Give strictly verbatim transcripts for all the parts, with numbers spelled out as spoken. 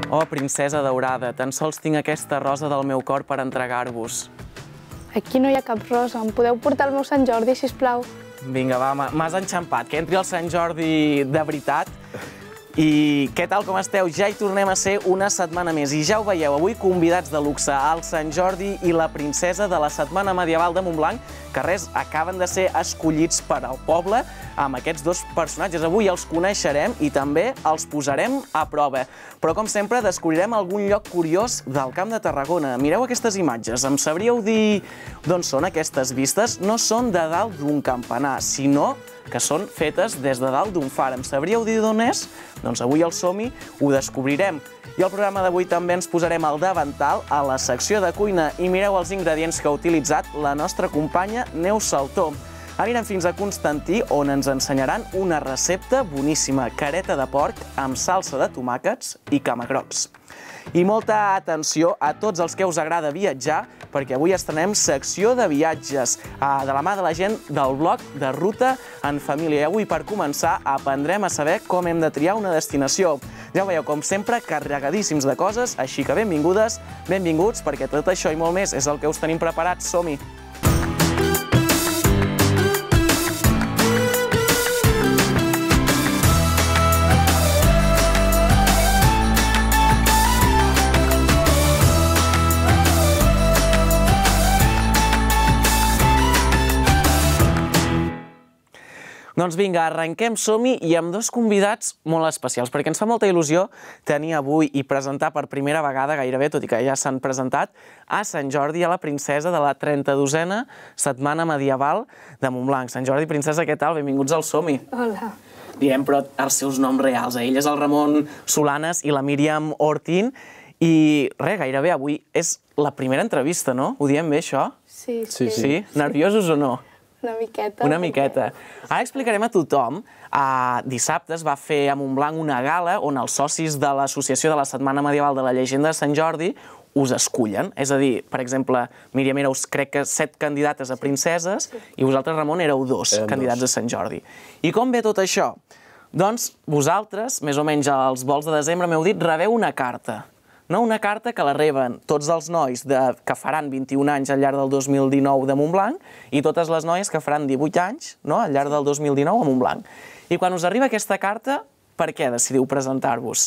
Oh, princesa daurada, tan sols tinc aquesta rosa del meu cor per entregar-vos. Aquí no hi ha cap rosa. Em podeu portar al meu Sant Jordi, sisplau? Vinga, va, m'has enxampat. Que entri el Sant Jordi de veritat. I què tal, com esteu? Ja hi tornem a ser una setmana més. I ja ho veieu, avui convidats de luxe, el Sant Jordi i la princesa de la Setmana Medieval de Montblanc, que res, acaben de ser escollits per al poble amb aquests dos personatges. Avui els coneixerem i també els posarem a prova. Però, com sempre, descobrirem algun lloc curiós del Camp de Tarragona. Mireu aquestes imatges. Em sabríeu dir d'on són aquestes vistes? No són de dalt d'un campanar, sinó que són fetes des de dalt d'un far. Em sabríeu dir d'on és? Doncs avui al Som-hi ho descobrirem. I al programa d'avui també ens posarem al davantal a la secció de cuina i mireu els ingredients que ha utilitzat la nostra companya Neus Saltó. Anirem fins a Constantí, on ens ensenyaran una recepta boníssima, careta de porc amb salsa de tomàquets i camagrocs. I molta atenció a tots els que us agrada viatjar, perquè avui estrenem secció de viatges de la mà de la gent del blog de Ruta en Família. I avui, per començar, aprendrem a saber com hem de triar una destinació. Ja ho veieu, com sempre, carregadíssims de coses, així que benvingudes, benvinguts, perquè tot això i molt més és el que us tenim preparat. Som-hi! Doncs vinga, arrenquem Som-hi i amb dos convidats molt especials, perquè ens fa molta il·lusió tenir avui i presentar per primera vegada, gairebé, tot i que ja s'han presentat, a Sant Jordi i a la princesa de la trenta-dosena Setmana Medieval de Montblanc. Sant Jordi, princesa, què tal? Benvinguts al Som-hi. Hola. Diem, però els seus noms reals. Ell és el Ramon Solanes i la Míriam Ortín. I res, gairebé avui és la primera entrevista, no? Ho diem bé, això? Sí, sí. Sí? Nerviosos o no? Una miqueta. Una miqueta. Ara explicarem a tothom. Dissabte es va fer a Montblanc una gala on els socis de l'Associació de la Setmana Medieval de la Llegenda de Sant Jordi us escullen. És a dir, per exemple, Míriam, éreu, crec que, set candidates a princeses i vosaltres, Ramon, éreu dos candidats a Sant Jordi. I com ve tot això? Doncs vosaltres, més o menys als volts de desembre, m'heu dit, rebeu una carta. No, una carta que la reben tots els nois que faran vint-i-un anys al llarg del dos mil dinou de Montblanc i totes les noies que faran divuit anys al llarg del dos mil dinou a Montblanc. I quan us arriba aquesta carta, per què decidiu presentar-vos?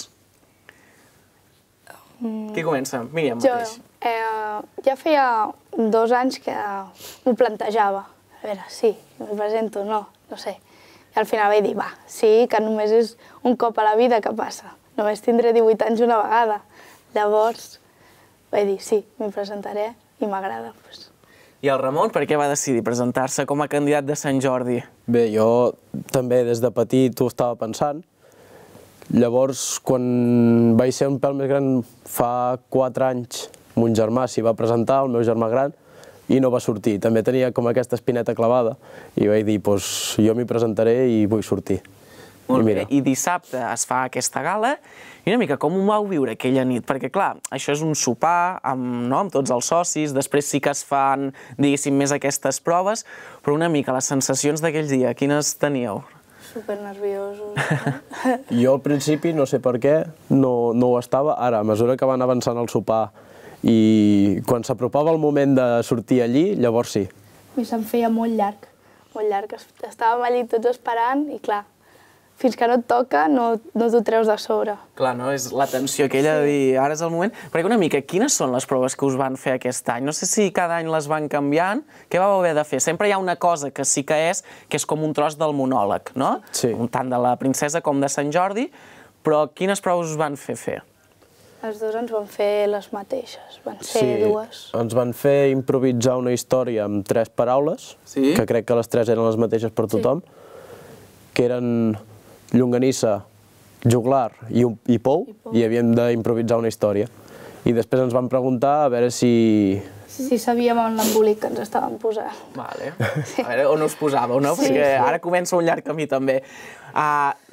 Qui comença? Míriam mateix. Jo ja feia dos anys que m'ho plantejava. A veure, sí, me presento, no, no sé. I al final vaig dir, va, sí, que només és un cop a la vida que passa. Només tindré divuit anys una vegada. Llavors vaig dir, sí, m'hi presentaré i m'agrada. I el Ramon, per què va decidir presentar-se com a candidat de Sant Jordi? Bé, jo també des de petit ho estava pensant. Llavors, quan vaig ser un pèl més gran, fa quatre anys, mon germà s'hi va presentar, el meu germà gran, i no va sortir. També tenia com aquesta espineta clavada i vaig dir, doncs jo m'hi presentaré i vull sortir. Molt bé, i dissabte es fa aquesta gala, i una mica com ho vau viure aquella nit? Perquè, clar, això és un sopar amb tots els socis, després sí que es fan, diguéssim, més aquestes proves, però una mica les sensacions d'aquell dia, quines teníeu? Supernerviosos. Jo al principi, no sé per què, no ho estava. Ara, a mesura que van avançant el sopar i quan s'apropava el moment de sortir allí, llavors sí. A mi se'm feia molt llarg, molt llarg. Estàvem allí tots esperant i, clar, fins que no et toca, no t'ho treus de sobre. Clar, no? És la tensió aquella de dir, ara és el moment. Perquè una mica, quines són les proves que us van fer aquest any? No sé si cada any les van canviant. Què vau haver de fer? Sempre hi ha una cosa que sí que és, que és com un tros del monòleg, no? Sí. Tant de la princesa com de Sant Jordi. Però quines proves us van fer fer? Els dos ens van fer les mateixes. Van ser dues. Sí, ens van fer improvisar una història amb tres paraules, que crec que les tres eren les mateixes per tothom, que eren llonganissa, juglar i pou, i havíem d'improvisar una història. I després ens van preguntar a veure si... Si sabíem on l'embolic que ens estàvem posant. Vale. A veure on us posàveu, no? Perquè ara comença un llarg camí, també.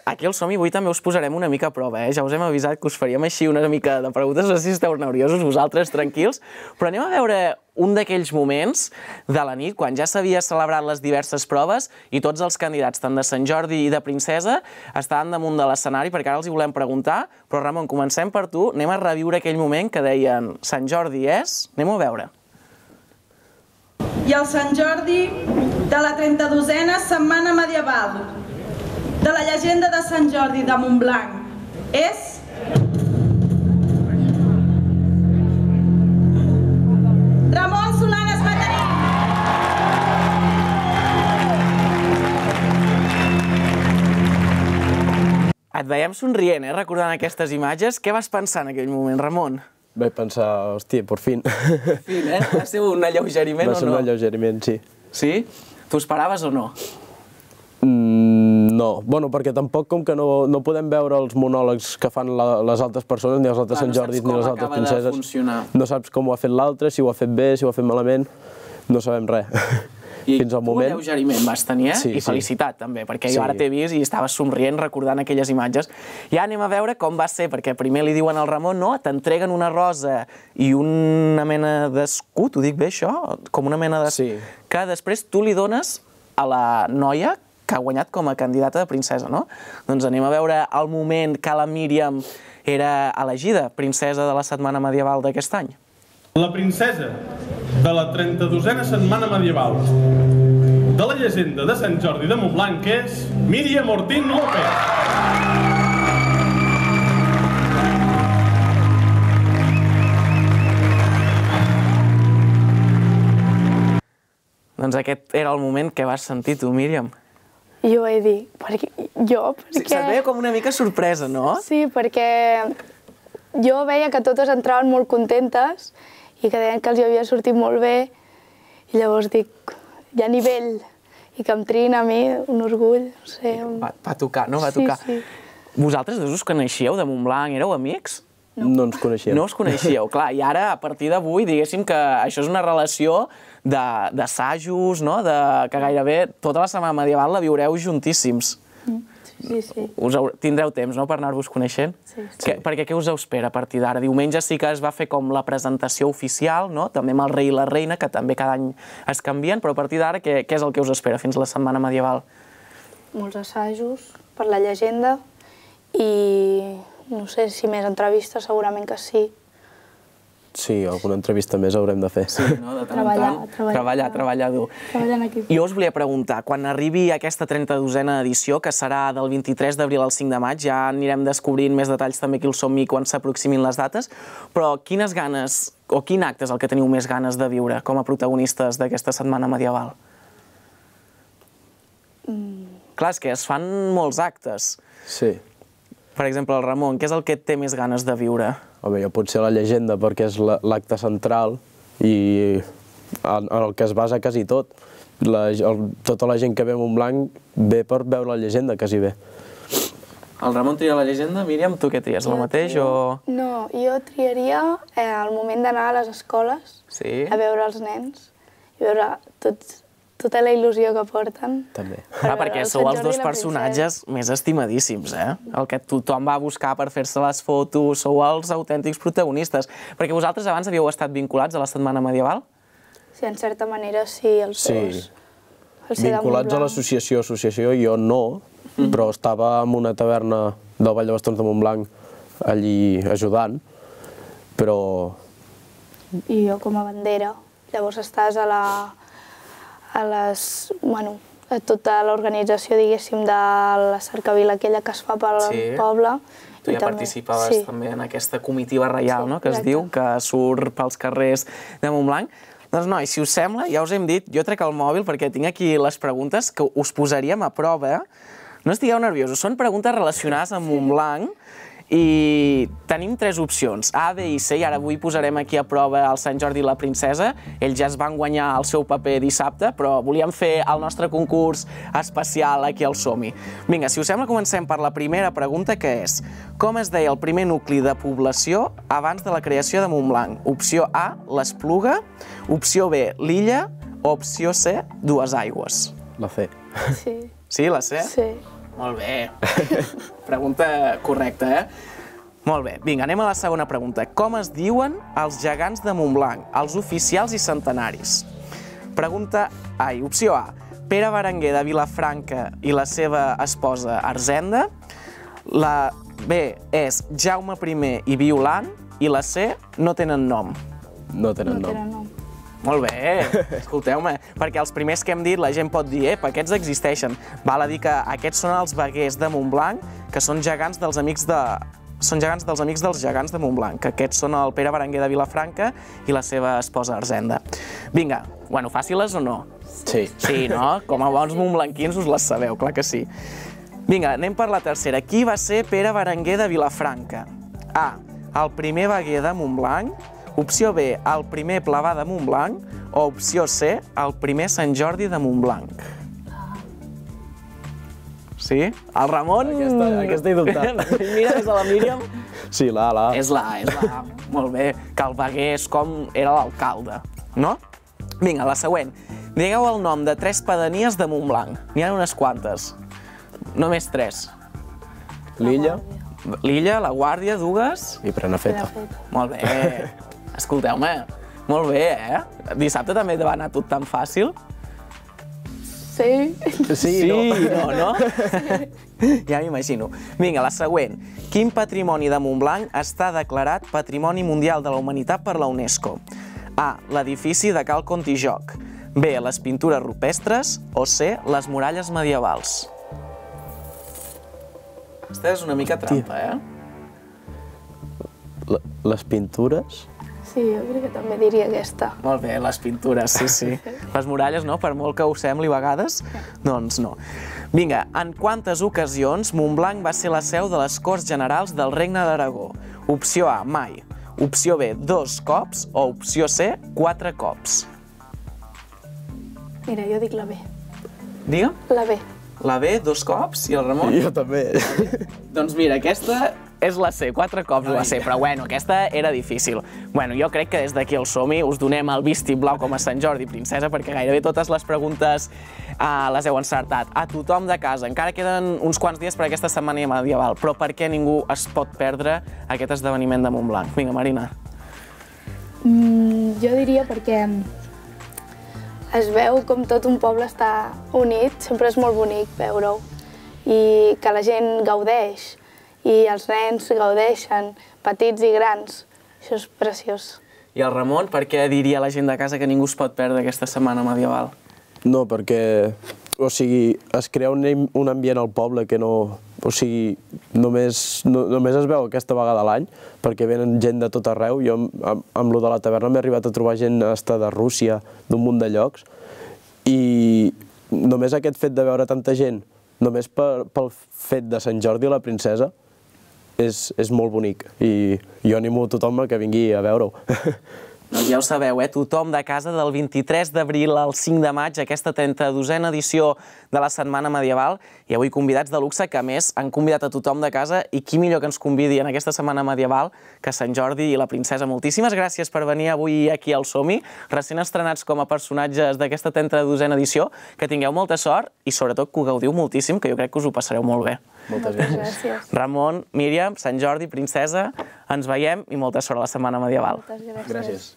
aquí al Som-hi avui també us posarem una mica a prova, eh? Ja us hem avisat que us faríem així una mica de preguntes, no sé si esteu nerviosos vosaltres, tranquils, però anem a veure un d'aquells moments de la nit, quan ja s'havia celebrat les diverses proves i tots els candidats, tant de Sant Jordi i de Princesa, estaven damunt de l'escenari perquè ara els hi volem preguntar, però Ramon, comencem per tu, anem a reviure aquell moment que deien Sant Jordi és... Anem a veure. I el Sant Jordi de la trenta-dosena Setmana Medieval de la llegenda de Sant Jordi de Montblanc és... Ramon Solanes Matarí. Et veiem somrient, eh, recordant aquestes imatges. Què vas pensar en aquell moment, Ramon? Vaig pensar, hòstia, per fin. Per fin, eh? Va ser un alleugeriment o no? Va ser un alleugeriment, sí. Sí? T'ho esperaves o no? Mm, no, bueno, perquè tampoc com que no, no podem veure els monòlegs que fan la, les altres persones, ni els altres Sant Jordis, ni les altres princeses. No saps com ho ha fet l'altre, si ho ha fet bé, si ho ha fet malament, no sabem res. I fins al moment... tu un alleugeriment vas tenir, eh? Sí, I felicitat, sí. també, perquè Sí. jo ara t'he vist i estaves somrient recordant aquelles imatges. Ja anem a veure com va ser, perquè primer li diuen al Ramon, no? T'entreguen una rosa i una mena d'escut, ho dic bé això? Com una mena d'escut, Sí. que després tu li dones a la noia que ha guanyat com a candidata de princesa, no? Doncs anem a veure el moment que la Míriam era elegida princesa de la setmana medieval d'aquest any. La princesa de la trenta-dosena Setmana Medieval de la llegenda de Sant Jordi de Montblanc és Míriam Ortín López. Doncs aquest era el moment que vas sentir tu, Míriam. Jo vaig dir, perquè jo, perquè... Sí, se't veia com una mica sorpresa, no? Sí, perquè jo veia que totes entraven molt contentes i que deien que els havia sortit molt bé i llavors dic, hi ha nivell i que em triïn a mi, un orgull, no sé... Un... Va, va tocar, no? Va Sí, tocar. sí. Vosaltres dos us coneixíeu de Montblanc? Éreu amics? No, no ens coneixíem. No us coneixíeu, clar. I ara, a partir d'avui, diguéssim que això és una relació d'assajos, no? De, que gairebé tota la setmana medieval la viureu juntíssims. Sí, sí. Us heu, tindreu temps, no?, per anar-vos coneixent? Sí, sí. Que, perquè què us espera a partir d'ara? Diumenge sí que es va fer com la presentació oficial, no?, també amb el rei i la reina, que també cada any es canvien, però a partir d'ara què, què és el que us espera fins a la setmana medieval? Molts assajos per la llegenda i no sé si més entrevistes, segurament que sí. Sí, alguna entrevista més haurem de fer. Sí, no?, de tant Treballar, en tant. treballar. Treballar, treballar dur. Treballar en equip. Jo us volia preguntar, quan arribi aquesta trenta-dosena edició, que serà del vint-i-tres d'abril al cinc de maig, ja anirem descobrint més detalls també aquí al Som-hi quan s'aproximin les dates, però quines ganes, o quin acte és el que teniu més ganes de viure com a protagonistes d'aquesta setmana medieval? Mm. Clar, és que es fan molts actes. Sí. Per exemple, el Ramon, què és el que té més ganes de viure? Home, jo pot ser la llegenda perquè és l'acte central i en el que es basa quasi tot. La, el, tota la gent que ve a Montblanc ve per veure la llegenda, quasi bé. El Ramon tria la llegenda, Míriam, tu què tries, el mateix o...? No, jo triaria eh, el moment d'anar a les escoles Sí? a veure els nens i veure tots, tota la il·lusió que porten. També. Clar, perquè el sou Sant els Jordi dos i la personatges més estimadíssims, eh? El que tothom va buscar per fer-se les fotos, sou els autèntics protagonistes. Perquè vosaltres abans havíeu estat vinculats a la setmana medieval? Sí, en certa manera sí, els Sí. dos. El ser de Vinculats a Montblanc. l'associació, associació, jo no, però estava en una taverna del Vall de Bastons de Montblanc allí ajudant, però I jo com a bandera. Llavors estàs a la... a les... bueno, a tota l'organització, diguéssim, de la cercavila aquella que es fa pel Sí. poble. Tu I ja també- participaves sí. també en aquesta comitiva reial, Sí, no?, que es exacte. diu, que surt pels carrers de Montblanc. Doncs, nois, si us sembla, ja us hem dit, jo trec el mòbil perquè tinc aquí les preguntes que us posaríem a prova. No estigueu nerviosos, són preguntes relacionades amb Montblanc i tenim tres opcions, A, B i C, i ara avui posarem aquí a prova el Sant Jordi i la princesa. Ells ja es van guanyar el seu paper dissabte, però volíem fer el nostre concurs especial aquí al Som-hi. Vinga, si us sembla, comencem per la primera pregunta, que és: com es deia el primer nucli de població abans de la creació de Montblanc? Opció A, l'Espluga, opció B, l'Illa, o opció C, Duesaigües. la fe. Sí, Sí, la C? sí. Molt bé. Pregunta correcta, eh? Molt bé. Vinga, anem a la segona pregunta. Com es diuen els gegants de Montblanc, els oficials i centenaris? Pregunta... Ai, opció A. Pere Berenguer de Vilafranca i la seva esposa Arsenda. La B és Jaume primer i Violant. I la C no tenen nom. No tenen No nom. tenen nom. Molt bé, escolteu-me, perquè els primers que hem dit la gent pot dir, ep, aquests existeixen. Val a dir que aquests són els veguers de Montblanc, que són gegants dels amics de... són gegants dels amics dels gegants de Montblanc, que aquests són el Pere Berenguer de Vilafranca i la seva esposa Arsenda. Vinga, bueno, fàciles o no? Sí. Sí, no? Com a bons montblanquins us les sabeu, clar que sí. Vinga, anem per la tercera. Qui va ser Pere Berenguer de Vilafranca? A. El primer veguer de Montblanc. Opció B, el primer plavà de Montblanc, o opció C, el primer Sant Jordi de Montblanc. Sí? El Ramon... Aquesta, aquesta he dubtat. Mira des de la Míriam. Sí, la A, la A. És la A, és la A. Molt bé. Que el veguer és com era l'alcalde, no? Vinga, la següent. Digueu el nom de tres pedanies de Montblanc. N'hi ha unes quantes. Només tres. L'Illa L'Illa, la Guàrdia, dues... i Prenafeta. Molt bé. Escolteu-me, molt bé, eh? Dissabte també va anar tot tan fàcil? Sí. Sí, Sí, no. no, no? Ja m'imagino. Vinga, la següent. Quin patrimoni de Montblanc està declarat Patrimoni Mundial de la Humanitat per la UNESCO? A. L'edifici de Cal Contijoch. B. Les pintures rupestres. O C. Les muralles medievals. Aquesta és una mica trampa, eh? La- Les pintures? Sí, jo crec que també diria aquesta. Molt bé, les pintures, sí, sí. Les muralles, no? Per molt que ho sembli a vegades, doncs no. Vinga, en quantes ocasions Montblanc va ser la seu de les Corts Generals del Regne d'Aragó? Opció A, mai. Opció B, dos cops. O opció C, quatre cops. Mira, jo dic la B. Digue'm. La B. La B, dos cops, i el Ramon? Jo també. Doncs mira, aquesta és la C, quatre cops la C, però bueno, aquesta era difícil. Bueno, jo crec que des d'aquí al Som-hi us donem el vistiplau com a Sant Jordi Princesa, perquè gairebé totes les preguntes uh, les heu encertat. A tothom de casa, encara queden uns quants dies per aquesta setmana medieval, però per què ningú es pot perdre aquest esdeveniment de Montblanc? Vinga, Marina. Mm, jo diria perquè es veu com tot un poble està unit, sempre és molt bonic veure-ho, i que la gent gaudeix, i els nens gaudeixen, petits i grans. Això és preciós. I el Ramon, per què diria la gent de casa que ningú es pot perdre aquesta setmana medieval? No, perquè, o sigui, es crea un, un ambient al poble que no... O sigui, només, no, només es veu aquesta vegada a l'any, perquè venen gent de tot arreu. Jo, amb, amb lo de la taverna, m'he arribat a trobar gent hasta de Rússia, d'un munt de llocs, i només aquest fet de veure tanta gent, només per, pel fet de Sant Jordi la Princesa, és, és molt bonic, i jo animo a tothom que vingui a veure-ho. Doncs ja ho sabeu, eh? Tothom de casa del vint-i-tres d'abril al cinc de maig, aquesta trenta-dosena edició de la Setmana Medieval, i avui convidats de luxe que, a més, han convidat a tothom de casa, i qui millor que ens convidi en aquesta Setmana Medieval que Sant Jordi i la Princesa. Moltíssimes gràcies per venir avui aquí al Som-hi, recent estrenats com a personatges d'aquesta trenta-dosena edició, que tingueu molta sort i, sobretot, que ho gaudiu moltíssim, que jo crec que us ho passareu molt bé. Moltes Moltes gràcies. gràcies. Ramon, Míriam, Sant Jordi, Princesa, ens veiem i molta sort a la Setmana Medieval. Moltes gràcies. Gràcies.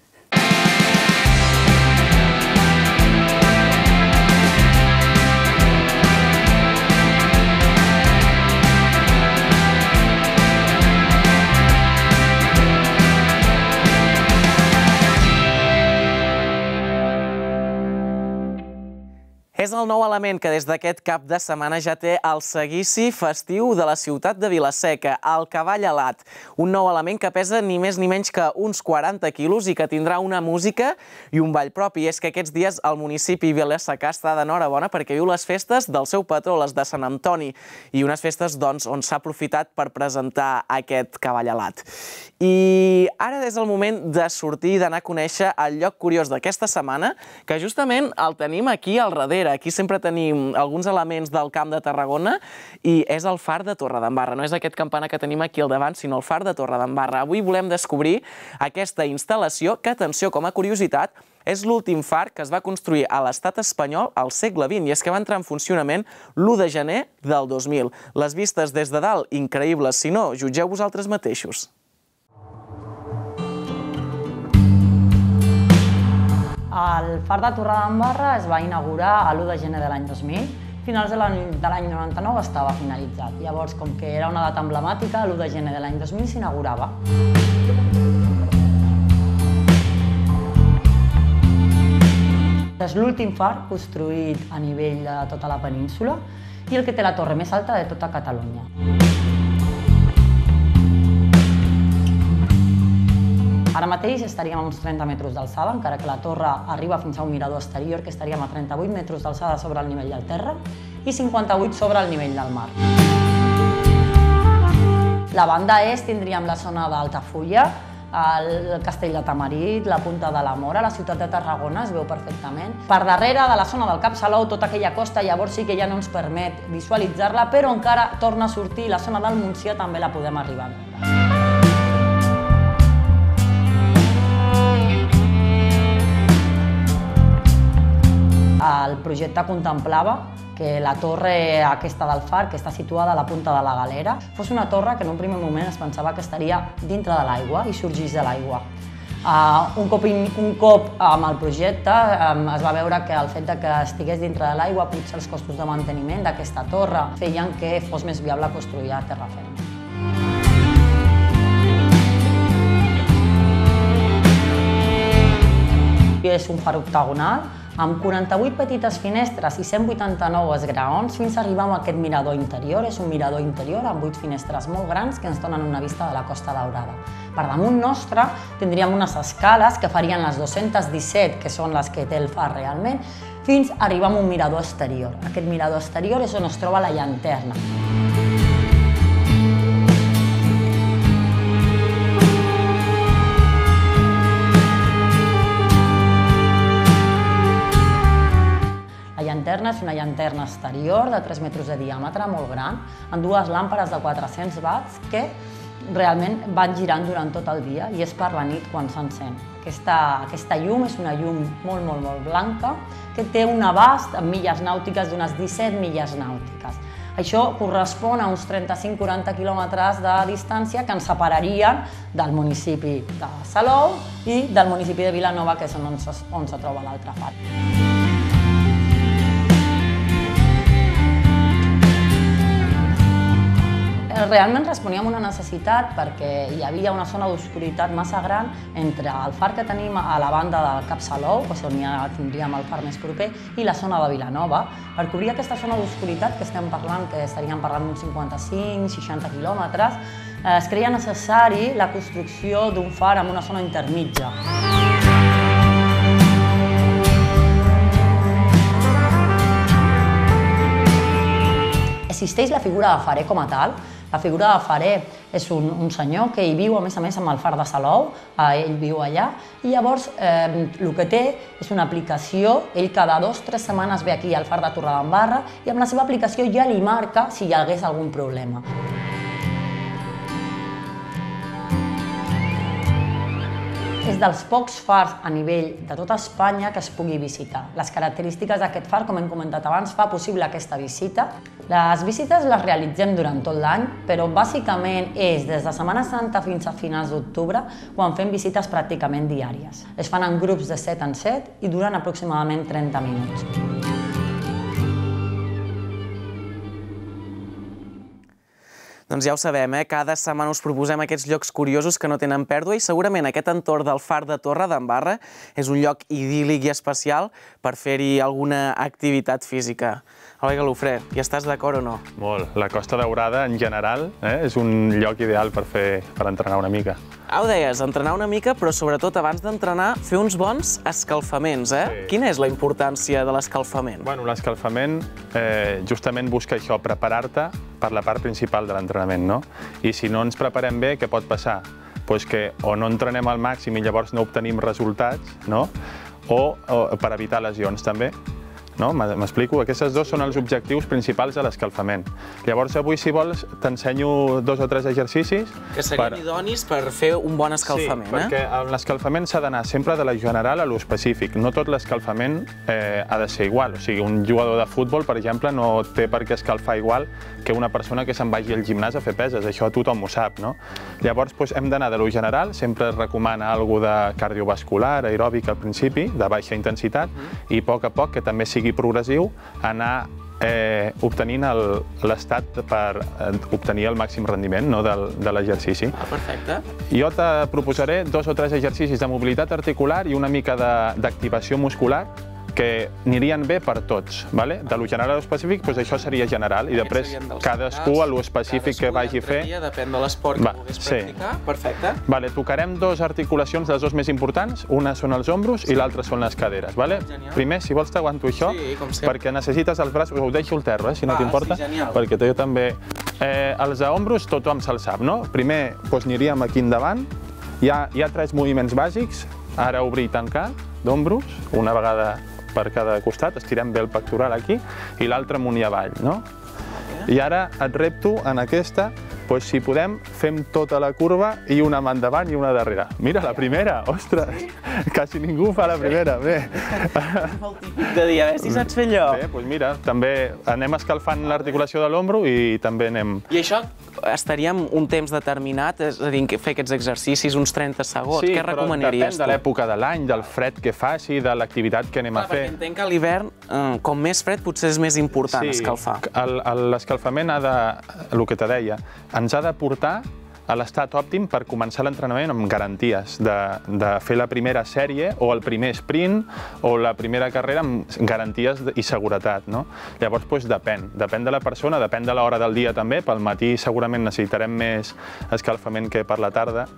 És el nou element que des d'aquest cap de setmana ja té el seguici festiu de la ciutat de Vila-seca, el cavall alat. Un nou element que pesa ni més ni menys que uns quaranta quilos i que tindrà una música i un ball propi. I és que aquests dies el municipi Vila-secà està d'enhorabona perquè viu les festes del seu patró, les de Sant Antoni, i unes festes doncs, on s'ha aprofitat per presentar aquest cavall alat. I ara és el moment de sortir i d'anar a conèixer el lloc curiós d'aquesta setmana, que justament el tenim aquí al darrere. aquí sempre tenim alguns elements del Camp de Tarragona i és el far de Torredembarra. No és aquest campanar que tenim aquí al davant, sinó el far de Torredembarra. Avui volem descobrir aquesta instal·lació que, atenció, com a curiositat, és l'últim far que es va construir a l'estat espanyol al segle vint, i és que va entrar en funcionament l'u de gener del dos mil. Les vistes des de dalt, increïbles. Si no, jutgeu vosaltres mateixos. El far de Torredembarra es va inaugurar l'u de gener de l'any dos mil. A finals de l'any noranta-nou estava finalitzat. Llavors, com que era una data emblemàtica, l'u de gener de l'any dos mil s'inaugurava. És l'últim far construït a nivell de tota la península i el que té la torre més alta de tota Catalunya. Ara mateix estaríem a uns trenta metres d'alçada, encara que la torre arriba fins a un mirador exterior, que estaríem a trenta-vuit metres d'alçada sobre el nivell del terra i cinquanta-vuit sobre el nivell del mar. La banda est tindríem la zona d'Altafulla, el castell de Tamarit, la punta de la Mora, la ciutat de Tarragona es veu perfectament. Per darrere de la zona del Cap Salou, tota aquella costa, llavors sí que ja no ens permet visualitzar-la, però encara torna a sortir la zona del Montsià, també la podem arribar a veure. El projecte contemplava que la torre aquesta del far, que està situada a la punta de la Galera, fos una torre que en un primer moment es pensava que estaria dintre de l'aigua i sorgís de l'aigua. Un cop amb el projecte es va veure que el fet que estigués dintre de l'aigua, potser els costos de manteniment d'aquesta torre feien que fos més viable construir a terra ferma. És un far octagonal, amb quaranta-vuit petites finestres i cent vuitanta-nou esgraons fins a arribar a aquest mirador interior. És un mirador interior amb vuit finestres molt grans que ens donen una vista de la Costa Daurada. Per damunt nostre tindríem unes escales que farien les dos-centes disset, que són les que té el far realment, fins a arribar a un mirador exterior. Aquest mirador exterior és on es troba la llanterna. La llanterna és una llanterna exterior de tres metres de diàmetre, molt gran, amb dues làmperes de quatre-cents watts que realment van girant durant tot el dia i és per la nit quan s'encén. Aquesta llum és una llum molt, molt, molt blanca que té un abast en milles nàutiques d'unes disset milles nàutiques. Això correspon a uns trenta-cinc a quaranta quilòmetres de distància que ens separarien del municipi de Salou i del municipi de Vilanova, que és on se troba l'altre far. Realment responíem a una necessitat perquè hi havia una zona d'obscuritat massa gran entre el far que tenim a la banda del Cap Salou, on ja tindríem el far més proper, i la zona de Vilanova. Per cobrir aquesta zona d'obscuritat que estem parlant, que estaríem parlant d'uns cinquanta-cinc a seixanta quilòmetres, es creia necessari la construcció d'un far en una zona intermitja. Existeix la figura de farer com a tal. La figura de farer és un senyor que hi viu, a més a més, amb el far de Salou, ell viu allà, i llavors el que té és una aplicació, ell cada dues o tres setmanes ve aquí al far de Torredembarra i amb la seva aplicació ja li marca si hi hagués algun problema. És dels pocs fars a nivell de tota Espanya que es pugui visitar. Les característiques d'aquest far, com hem comentat abans, fa possible aquesta visita. Les visites les realitzem durant tot l'any, però bàsicament és des de Setmana Santa fins a finals d'octubre, quan fem visites pràcticament diàries. Es fan en grups de set en set i duren aproximadament trenta minuts. Doncs ja ho sabem, eh? Cada setmana us proposem aquests llocs curiosos que no tenen pèrdua i segurament aquest entorn del far de Torredembarra és un lloc idíl·lic i especial per fer-hi alguna activitat física. Eloi Galofré, hi estàs d'acord o no? Molt. La Costa Daurada, en general, és un lloc ideal per entrenar una mica. Ah, ho deies, entrenar una mica, però sobretot abans d'entrenar fer uns bons escalfaments, eh? Quina és la importància de l'escalfament? Bueno, l'escalfament justament busca això, preparar-te per la part principal de l'entrenament, no? I si no ens preparem bé, què pot passar? Doncs que o no entrenem al màxim i llavors no obtenim resultats, no? O per evitar lesions també. M'explico? Aquests dos són els objectius principals de l'escalfament. Llavors, avui, si vols, t'ensenyo dos o tres exercicis. Que serien idonis per fer un bon escalfament, eh? Sí, perquè l'escalfament s'ha d'anar sempre de la general a l'específic. No tot l'escalfament ha de ser igual. O sigui, un jugador de futbol, per exemple, no té per què escalfar igual que una persona que se'n vagi al gimnàs a fer peses. Això tothom ho sap, no? Llavors, hem d'anar de lo general. Sempre es recomana alguna de cardiovascular, aeròbic al principi, de baixa intensitat, i a poc a poc, que també sigui progressiu, anar obtenint l'estat per obtenir el màxim rendiment de l'exercici. Perfecte. Jo te proposaré dos o tres exercicis de mobilitat articular i una mica d'activació muscular que anirien bé per tots. De lo general a l'específic, això seria general, i després cadascú a lo específic que vagi a fer. Depèn de l'esport que vulguis practicar. Perfecte. Tocarem dues articulacions, les dues més importants. Una són els ombros i l'altra són les caderes. Primer, si vols, t'aguanto això, perquè necessites els braços. Ho deixo al terra, si no t'importa, perquè jo també... Els d'ombros tothom se'ls sap, no? Primer aniríem aquí endavant. Hi ha tres moviments bàsics. Ara obrir i tancar d'ombros, una vegada per cada costat, estirem bé el pectoral aquí, i l'altre amunt i avall, no? I ara et repto en aquesta, si podem, fem tota la curva i una mà endavant i una darrere. Mira, la primera! Ostres! Quasi ningú fa la primera, bé. El típic de dir, a veure si saps fer allò. Bé, doncs mira, també anem escalfant l'articulació de l'ombro i també anem... I això estaríem un temps determinat, és a dir, fer aquests exercicis uns trenta segons. Què recomanaries tu? Sí, però depèn de l'època de l'any, del fred que faci, de l'activitat que anem a fer. Perquè entenc que a l'hivern, com més fred, potser és més important escalfar. Sí, l'escalfament ha de, el que te deia, ens ha de portar a l'estat òptim per començar l'entrenament amb garanties, de fer la primera sèrie o el primer sprint o la primera carrera amb garanties i seguretat. Llavors, depèn. Depèn de la persona, depèn de l'hora del dia també. Pel matí segurament necessitarem més escalfament que per la tarda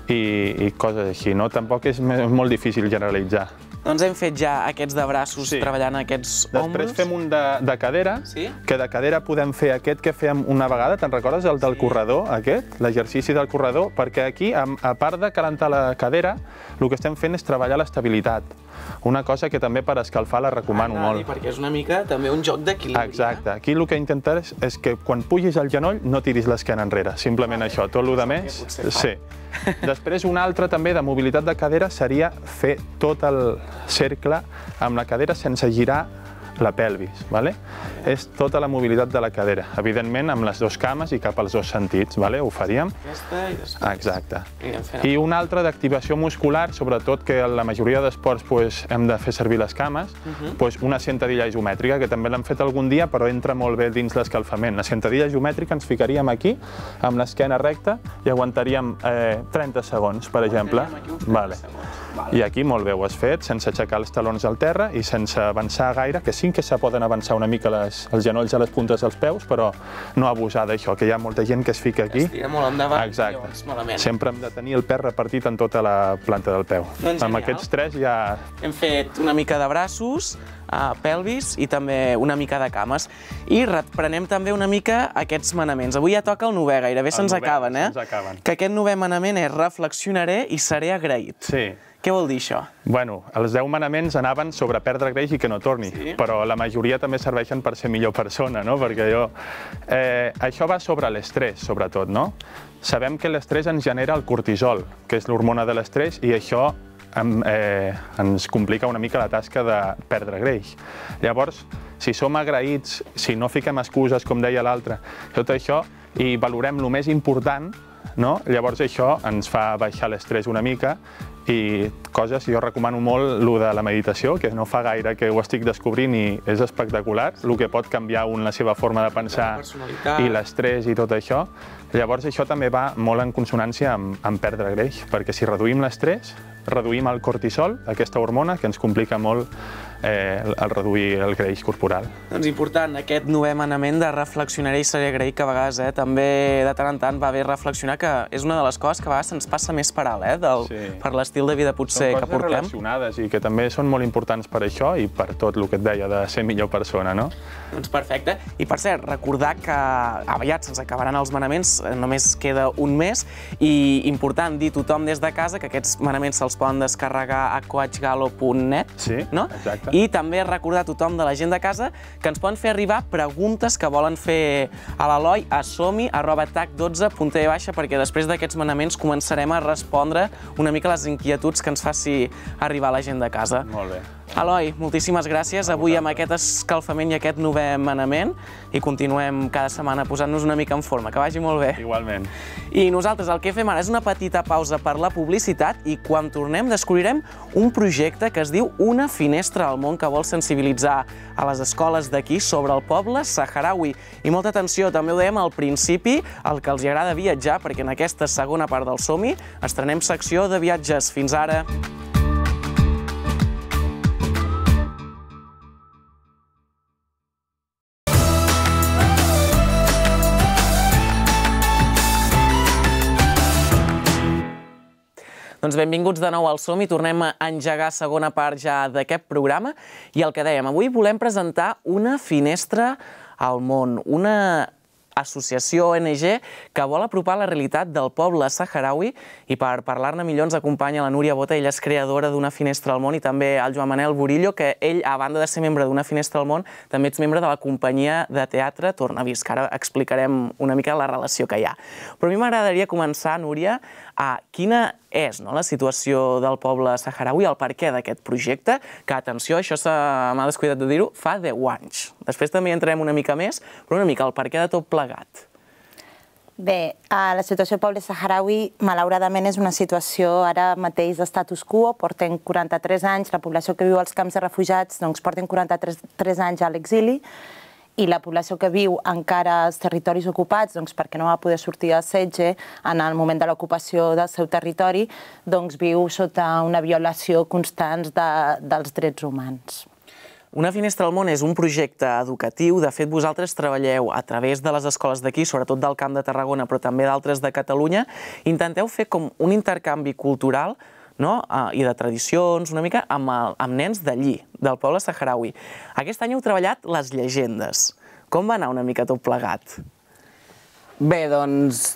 i coses així. Tampoc és molt difícil generalitzar. Doncs hem fet ja aquests de braços treballant aquests ombros. Després fem un de cadera, que de cadera podem fer aquest que fèiem una vegada. Te'n recordes, el del corredor, aquest? L'exercici del corredor, perquè aquí, a part de calentar la cadera, el que estem fent és treballar l'estabilitat. Una cosa que també per escalfar la recomano molt. Perquè és una mica també un joc d'equilibri. Exacte. Aquí el que intentaràs és que quan pugis al genoll no tiris l'esquena enrere. Simplement això. Tot el que més... Sí. Després, una altra també de mobilitat de cadera seria fer tot el cercle amb la cadera sense girar la pelvis. És tota la mobilitat de la cadera. Evidentment, amb les dues cames i cap als dos sentits. Ho faríem. Aquesta i després... Exacte. I una altra d'activació muscular, sobretot que en la majoria d'esports hem de fer servir les cames, una sentadilla isomètrica, que també l'hem fet algun dia, però entra molt bé dins l'escalfament. La sentadilla isomètrica ens ficaríem aquí, amb l'esquena recta, i aguantaríem trenta segons, per exemple. I aquí molt bé ho has fet, sense aixecar els talons al terra i sense avançar gaire, que sí que se poden avançar una mica els genolls a les puntes dels peus, però no abusar d'això, que hi ha molta gent que es fica aquí. Estira molt endavant i llavors malament. Sempre hem de tenir el pes repartit en tota la planta del peu. Amb aquests tres ja... Hem fet una mica de braços, pelvis i també una mica de cames. I reprenem també una mica aquests manaments. Avui ja toca el novè, gairebé se'ns acaben, eh? Que aquest novè manament és reflexionaré i seré agraït. Sí. Què vol dir això? Bueno, els deu manaments anaven sobre perdre greix i que no torni, però la majoria també serveixen per ser millor persona, no? Perquè jo... Això va sobre l'estrès, sobretot, no? Sabem que l'estrès ens genera el cortisol, que és l'hormona de l'estrès, i això ens complica una mica la tasca de perdre greix. Llavors, si som agraïts, si no fiquem excuses, com deia l'altre, tot això, i valorem el més important, llavors això ens fa baixar l'estrès una mica i coses, jo recomano molt el de la meditació, que no fa gaire que ho estic descobrint i és espectacular, el que pot canviar un la seva forma de pensar i l'estrès i tot això. Llavors això també va molt en consonància amb perdre greix, perquè si reduïm l'estrès, reduïm el cortisol, aquesta hormona, que ens complica molt el reduir el greix corporal. Doncs important, aquest novè manament de reflexionaré i seré agraït, que a vegades també de tant en tant va bé reflexionar, que és una de les coses que a vegades se'ns passa més per alt, per l'estil de vida potser que portem. Són coses relacionades i que també són molt importants per això i per tot el que et deia de ser millor persona, no? Doncs perfecte. I per cert, recordar que aviat se'ns acabaran els manaments, només queda un mes, i important dir a tothom des de casa que aquests manaments se'ls poden descarregar a coachgalo punt net, no? Sí, exacte. I també recordar a tothom de la gent de casa que ens poden fer arribar preguntes que volen fer a l'Eloi a somi arroba tac dotze punt tv baixa, perquè després d'aquests manaments començarem a respondre una mica les inquietuds que ens faci arribar la gent de casa. Molt bé. Eloi, moltíssimes gràcies avui amb aquest escalfament i aquest novè manament i continuem cada setmana posant-nos una mica en forma. Que vagi molt bé. Igualment. I nosaltres el que fem ara és una petita pausa per la publicitat i quan tornem descobrirem un projecte que es diu Una finestra al món, que vol sensibilitzar a les escoles d'aquí sobre el poble saharaui. I molta atenció, també ho dèiem al principi, el que els agrada viatjar, perquè en aquesta segona part del Som-hi estrenem secció de viatges. Fins ara! Doncs benvinguts de nou al Som-hi, tornem a engegar segona part ja d'aquest programa i el que dèiem, avui volem presentar Una finestra al món, una associació O N G que vol apropar la realitat del poble saharaui i per parlar-ne millor ens acompanya la Núria Bota, ella és creadora d'Una finestra al món, i també el Joan Manel Burillo, que ell, a banda de ser membre d'Una finestra al món, també ets membre de la companyia de teatre Tornavís, que ara explicarem una mica la relació que hi ha. Però a mi m'agradaria començar, Núria, a quina és la situació del poble saharaui, el perquè d'aquest projecte, que, atenció, això m'ha descuidat de dir-ho, fa deu anys. Després també entrem una mica més, però una mica el perquè de tot plegat. Bé, la situació del poble saharaui, malauradament, és una situació ara mateix de status quo. Porten quaranta-tres anys, la població que viu als camps de refugiats porten quaranta-tres anys a l'exili, i la població que viu encara als territoris ocupats, perquè no va poder sortir del setge en el moment de l'ocupació del seu territori, viu sota una violació constant dels drets humans. Una finestra al món és un projecte educatiu. De fet, vosaltres treballeu a través de les escoles d'aquí, sobretot del Camp de Tarragona, però també d'altres de Catalunya. Intenteu fer com un intercanvi cultural i de tradicions, una mica, amb nens d'allí, del poble saharaui. Aquest any heu treballat les llegendes. Com va anar una mica tot plegat? Bé, doncs,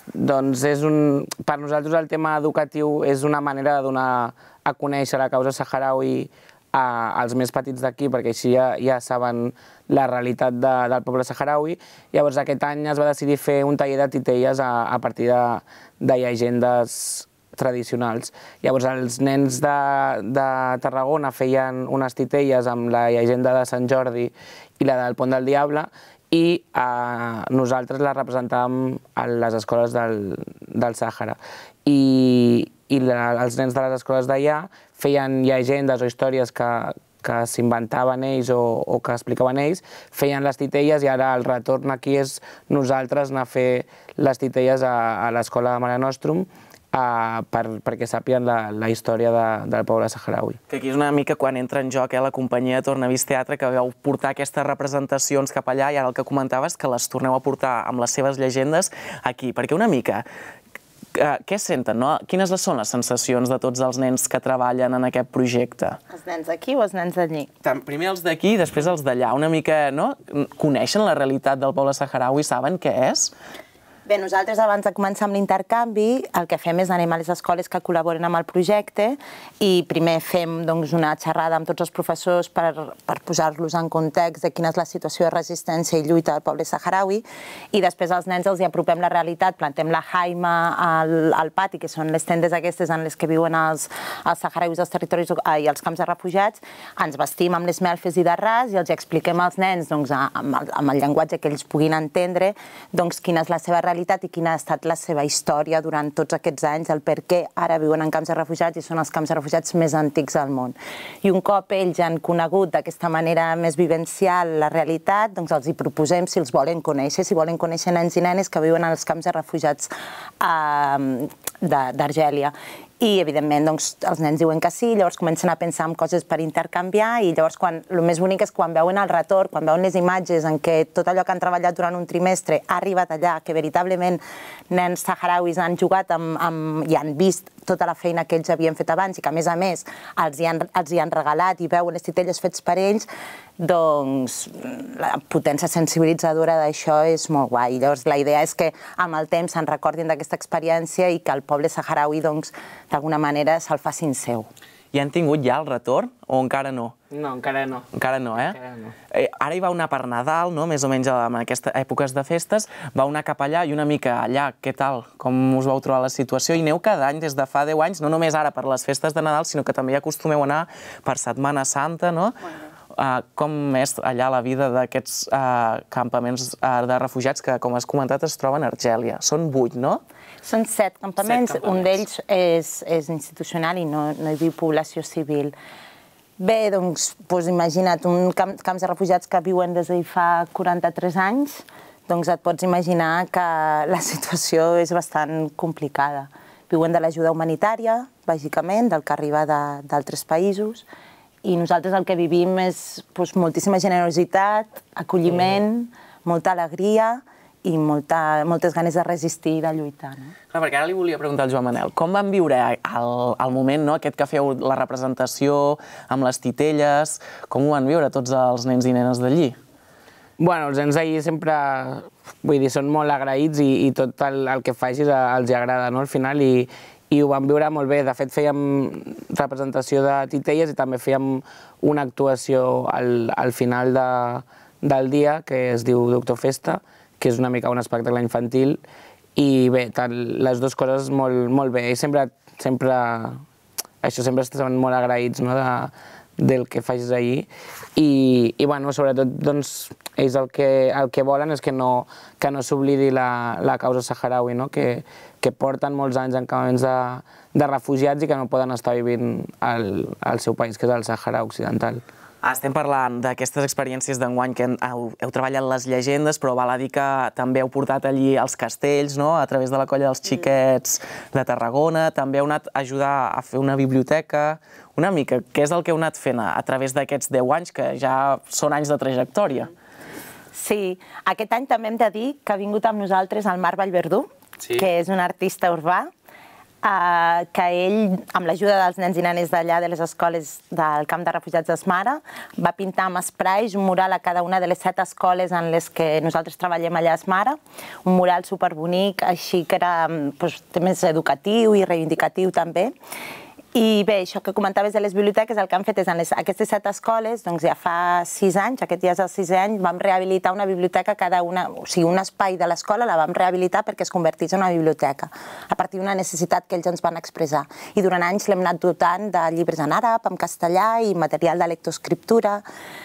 per nosaltres el tema educatiu és una manera de donar a conèixer la causa saharaui als més petits d'aquí, perquè així ja saben la realitat del poble saharaui. Llavors aquest any es va decidir fer un taller de titelles a partir de llegendes tradicionals. Llavors els nens de Tarragona feien unes titelles amb la llegenda de Sant Jordi i la del Pont del Diable, i nosaltres la representàvem a les escoles del Sàhara. I els nens de les escoles d'allà feien llegendes o històries que s'inventaven ells o que explicaven ells, feien les titelles, i ara el retorn aquí és nosaltres anar a fer les titelles a l'escola de Mare Nostrum perquè sàpien la història del poble saharaui. Que aquí és una mica quan entra en joc la companyia de Tornavís Teatre, que vau portar aquestes representacions cap allà, i ara el que comentaves que les torneu a portar amb les seves llegendes aquí, perquè una mica què senten? Quines són les sensacions de tots els nens que treballen en aquest projecte? Els nens d'aquí o els nens d'allí? Primer els d'aquí i després els d'allà. Una mica, no? Coneixen la realitat del poble saharaui? Saben què és? Bé, nosaltres abans de començar amb l'intercanvi el que fem és anem a les escoles que col·laboren amb el projecte i primer fem una xerrada amb tots els professors per posar-los en context de quina és la situació de resistència i lluita del poble saharaui, i després als nens els hi apropem la realitat, plantem la jaima al pati, que són les tendes aquestes en les que viuen els saharauis dels territoris i els camps de refugiats, ens vestim amb les melfes i d'arràs i els expliquem als nens amb el llenguatge que ells puguin entendre quina és la seva realitat i quina ha estat la seva història durant tots aquests anys, el per què ara viuen en camps de refugiats i són els camps de refugiats més antics del món. I un cop ells han conegut d'aquesta manera més vivencial la realitat, doncs els hi proposem si els volen conèixer, si volen conèixer nens i nenes que viuen als camps de refugiats d'Argèlia. I, evidentment, els nens diuen que sí, llavors comencen a pensar en coses per intercanviar, i llavors el més bonic és quan veuen el retorn, quan veuen les imatges en què tot allò que han treballat durant un trimestre ha arribat allà, que veritablement nens saharauis han jugat i han vist tota la feina que ells havien fet abans i que, a més a més, els hi han regalat i veuen les titelles fets per ells, doncs la potència sensibilitzadora d'això és molt guai. Llavors la idea és que amb el temps se'n recordin d'aquesta experiència i que el poble saharaui, doncs, d'alguna manera se'l facin seu. I i han tingut ja el retorn o encara no? No, encara no. Encara no, eh? Encara no. Eh, ara hi vau anar per Nadal, no? Més o menys en aquestes èpoques de festes, vau anar cap allà i una mica allà, què tal? Com us vau trobar la situació? I aneu cada any des de fa deu anys, no només ara per les festes de Nadal, sinó que també hi acostumeu a anar per Setmana Santa, no? Uh, com és allà la vida d'aquests uh, campaments uh, de refugiats que, com has comentat, es troben a Argèlia? Són vuit, no? Són set campaments, set campaments. Un d'ells és, és institucional i no, no hi viu població civil. Bé, doncs, doncs imagina't, un camp, camps de refugiats que viuen des de fa quaranta-tres anys, doncs et pots imaginar que la situació és bastant complicada. Viuen de l'ajuda humanitària, bàsicament, del que arriba d'altres països, i nosaltres el que vivim és doncs, moltíssima generositat, acolliment, molta alegria i molta, moltes ganes de resistir i de lluitar. No? Clar, perquè ara li volia preguntar al Joan Manel, com van viure el, el moment, no? Aquest que feu la representació amb les titelles, com ho van viure tots els nens i nenes d'allí? Bueno, els nens d'allí sempre, vull dir, són molt agraïts i, i tot el, el que facis els agrada, no?, al final, i, i ho van viure molt bé. De fet, fèiem representació de titelles i també fèiem una actuació al, al final de, del dia, que es diu Doctor Festa, que és una mica un espectacle infantil, i bé, tant, les dues coses molt, molt bé. I sempre, sempre, això sempre estan molt agraïts, no?, de, del que facis allí. I, i bueno, sobretot, doncs, ells el que, el que volen és que no, que no s'oblidi la, la causa saharaui, no?, que, que porten molts anys en campaments de, de refugiats i que no poden estar vivint al, al seu país, que és el Sàhara Occidental. Estem parlant d'aquestes experiències d'enguany que heu, heu treballat les llegendes, però val a dir que també heu portat allí els castells, no?, a través de la colla dels xiquets de Tarragona, també heu anat a ajudar a fer una biblioteca. Una mica, què és el que heu anat fent a, a través d'aquests deu anys, que ja són anys de trajectòria? Sí, aquest any també hem de dir que ha vingut amb nosaltres el Marc Vallverdú, sí, que és un artista urbà, Uh, que ell, amb l'ajuda dels nens i nenes d'allà de les escoles del camp de refugiats d'Esmara, va pintar amb sprays un mural a cada una de les set escoles en les que nosaltres treballem allà a Esmara, un mural superbonic, així que era doncs, més educatiu i reivindicatiu també. I bé, això que comentaves de les biblioteques, el que han fet és en les, aquestes set escoles, doncs ja fa sis anys, aquest ja és el sisè any, vam rehabilitar una biblioteca cada una, o sigui, un espai de l'escola la vam rehabilitar perquè es convertís en una biblioteca, a partir d'una necessitat que ells ens van expressar. I durant anys l'hem anat dotant de llibres en àrab, en castellà i material de lectoescriptura.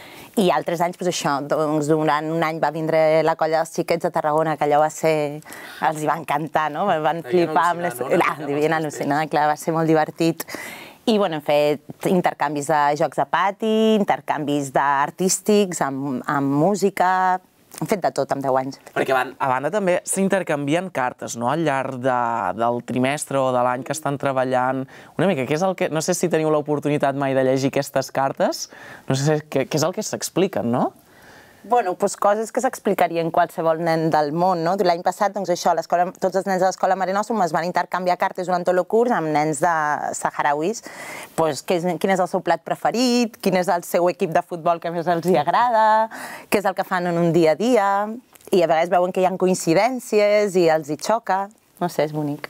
I altres anys, doncs això, doncs durant un any va vindre la colla dels xiquets de Tarragona, que allò va ser... els hi va encantar, no? Van flipar amb les... Devien al·lucinar, clar, va ser molt divertit. I, bueno, hem fet intercanvis de jocs de pati, intercanvis d'artístics, amb, amb música... Hem fet de tot en deu anys. Perquè a banda també s'intercanvien cartes, no?, al llarg de, del trimestre o de l'any que estan treballant. Una mica, què és el que... No sé si teniu l'oportunitat mai de llegir aquestes cartes, no sé què, què és el que s'expliquen, no? Bueno, doncs coses que s'explicarien qualsevol nen del món, no? L'any passat, doncs això, tots els nens de l'escola Mare Nostrum es van intercanviar cartes durant tot el curs amb nens de saharauis. Doncs quin és el seu plat preferit, quin és el seu equip de futbol que més els hi agrada, què és el que fan en un dia a dia, i a vegades veuen que hi ha coincidències i els hi xoca. No sé, és bonic.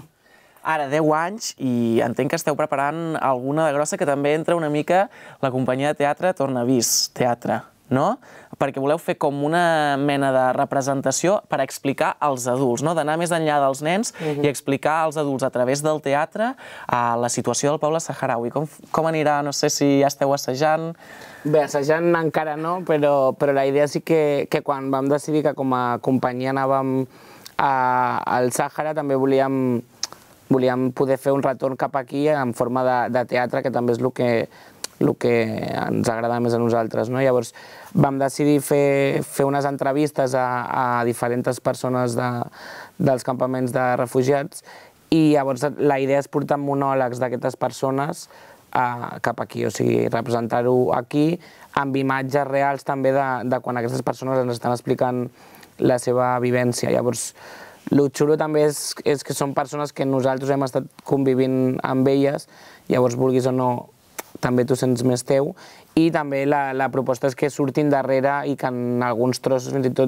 Ara, deu anys, i entenc que esteu preparant alguna de grossa, que també entra una mica la companyia de teatre Tornavís Teatre, no? Perquè voleu fer com una mena de representació per explicar als adults, no? D'anar més enllà dels nens i explicar als adults a través del teatre la situació del poble saharaui. Com, com anirà? No sé si ja esteu assajant. Bé, assajant encara no, però, però la idea sí que, que quan vam decidir que com a companyia anàvem a, al Sàhara també volíem, volíem poder fer un retorn cap aquí en forma de, de teatre, que també és el que el que ens agrada més a nosaltres, no? Llavors vam decidir fer, fer unes entrevistes a, a diferents persones de, dels campaments de refugiats i llavors la idea és portar monòlegs d'aquestes persones a, cap aquí, o sigui, representar-ho aquí amb imatges reals també de, de quan aquestes persones ens estan explicant la seva vivència. Llavors, el xulo també és, és que són persones que nosaltres hem estat convivint amb elles, llavors vulguis o no també tu sents més teu, i també la, la proposta és que surtin darrere i que en alguns trossos fins i tot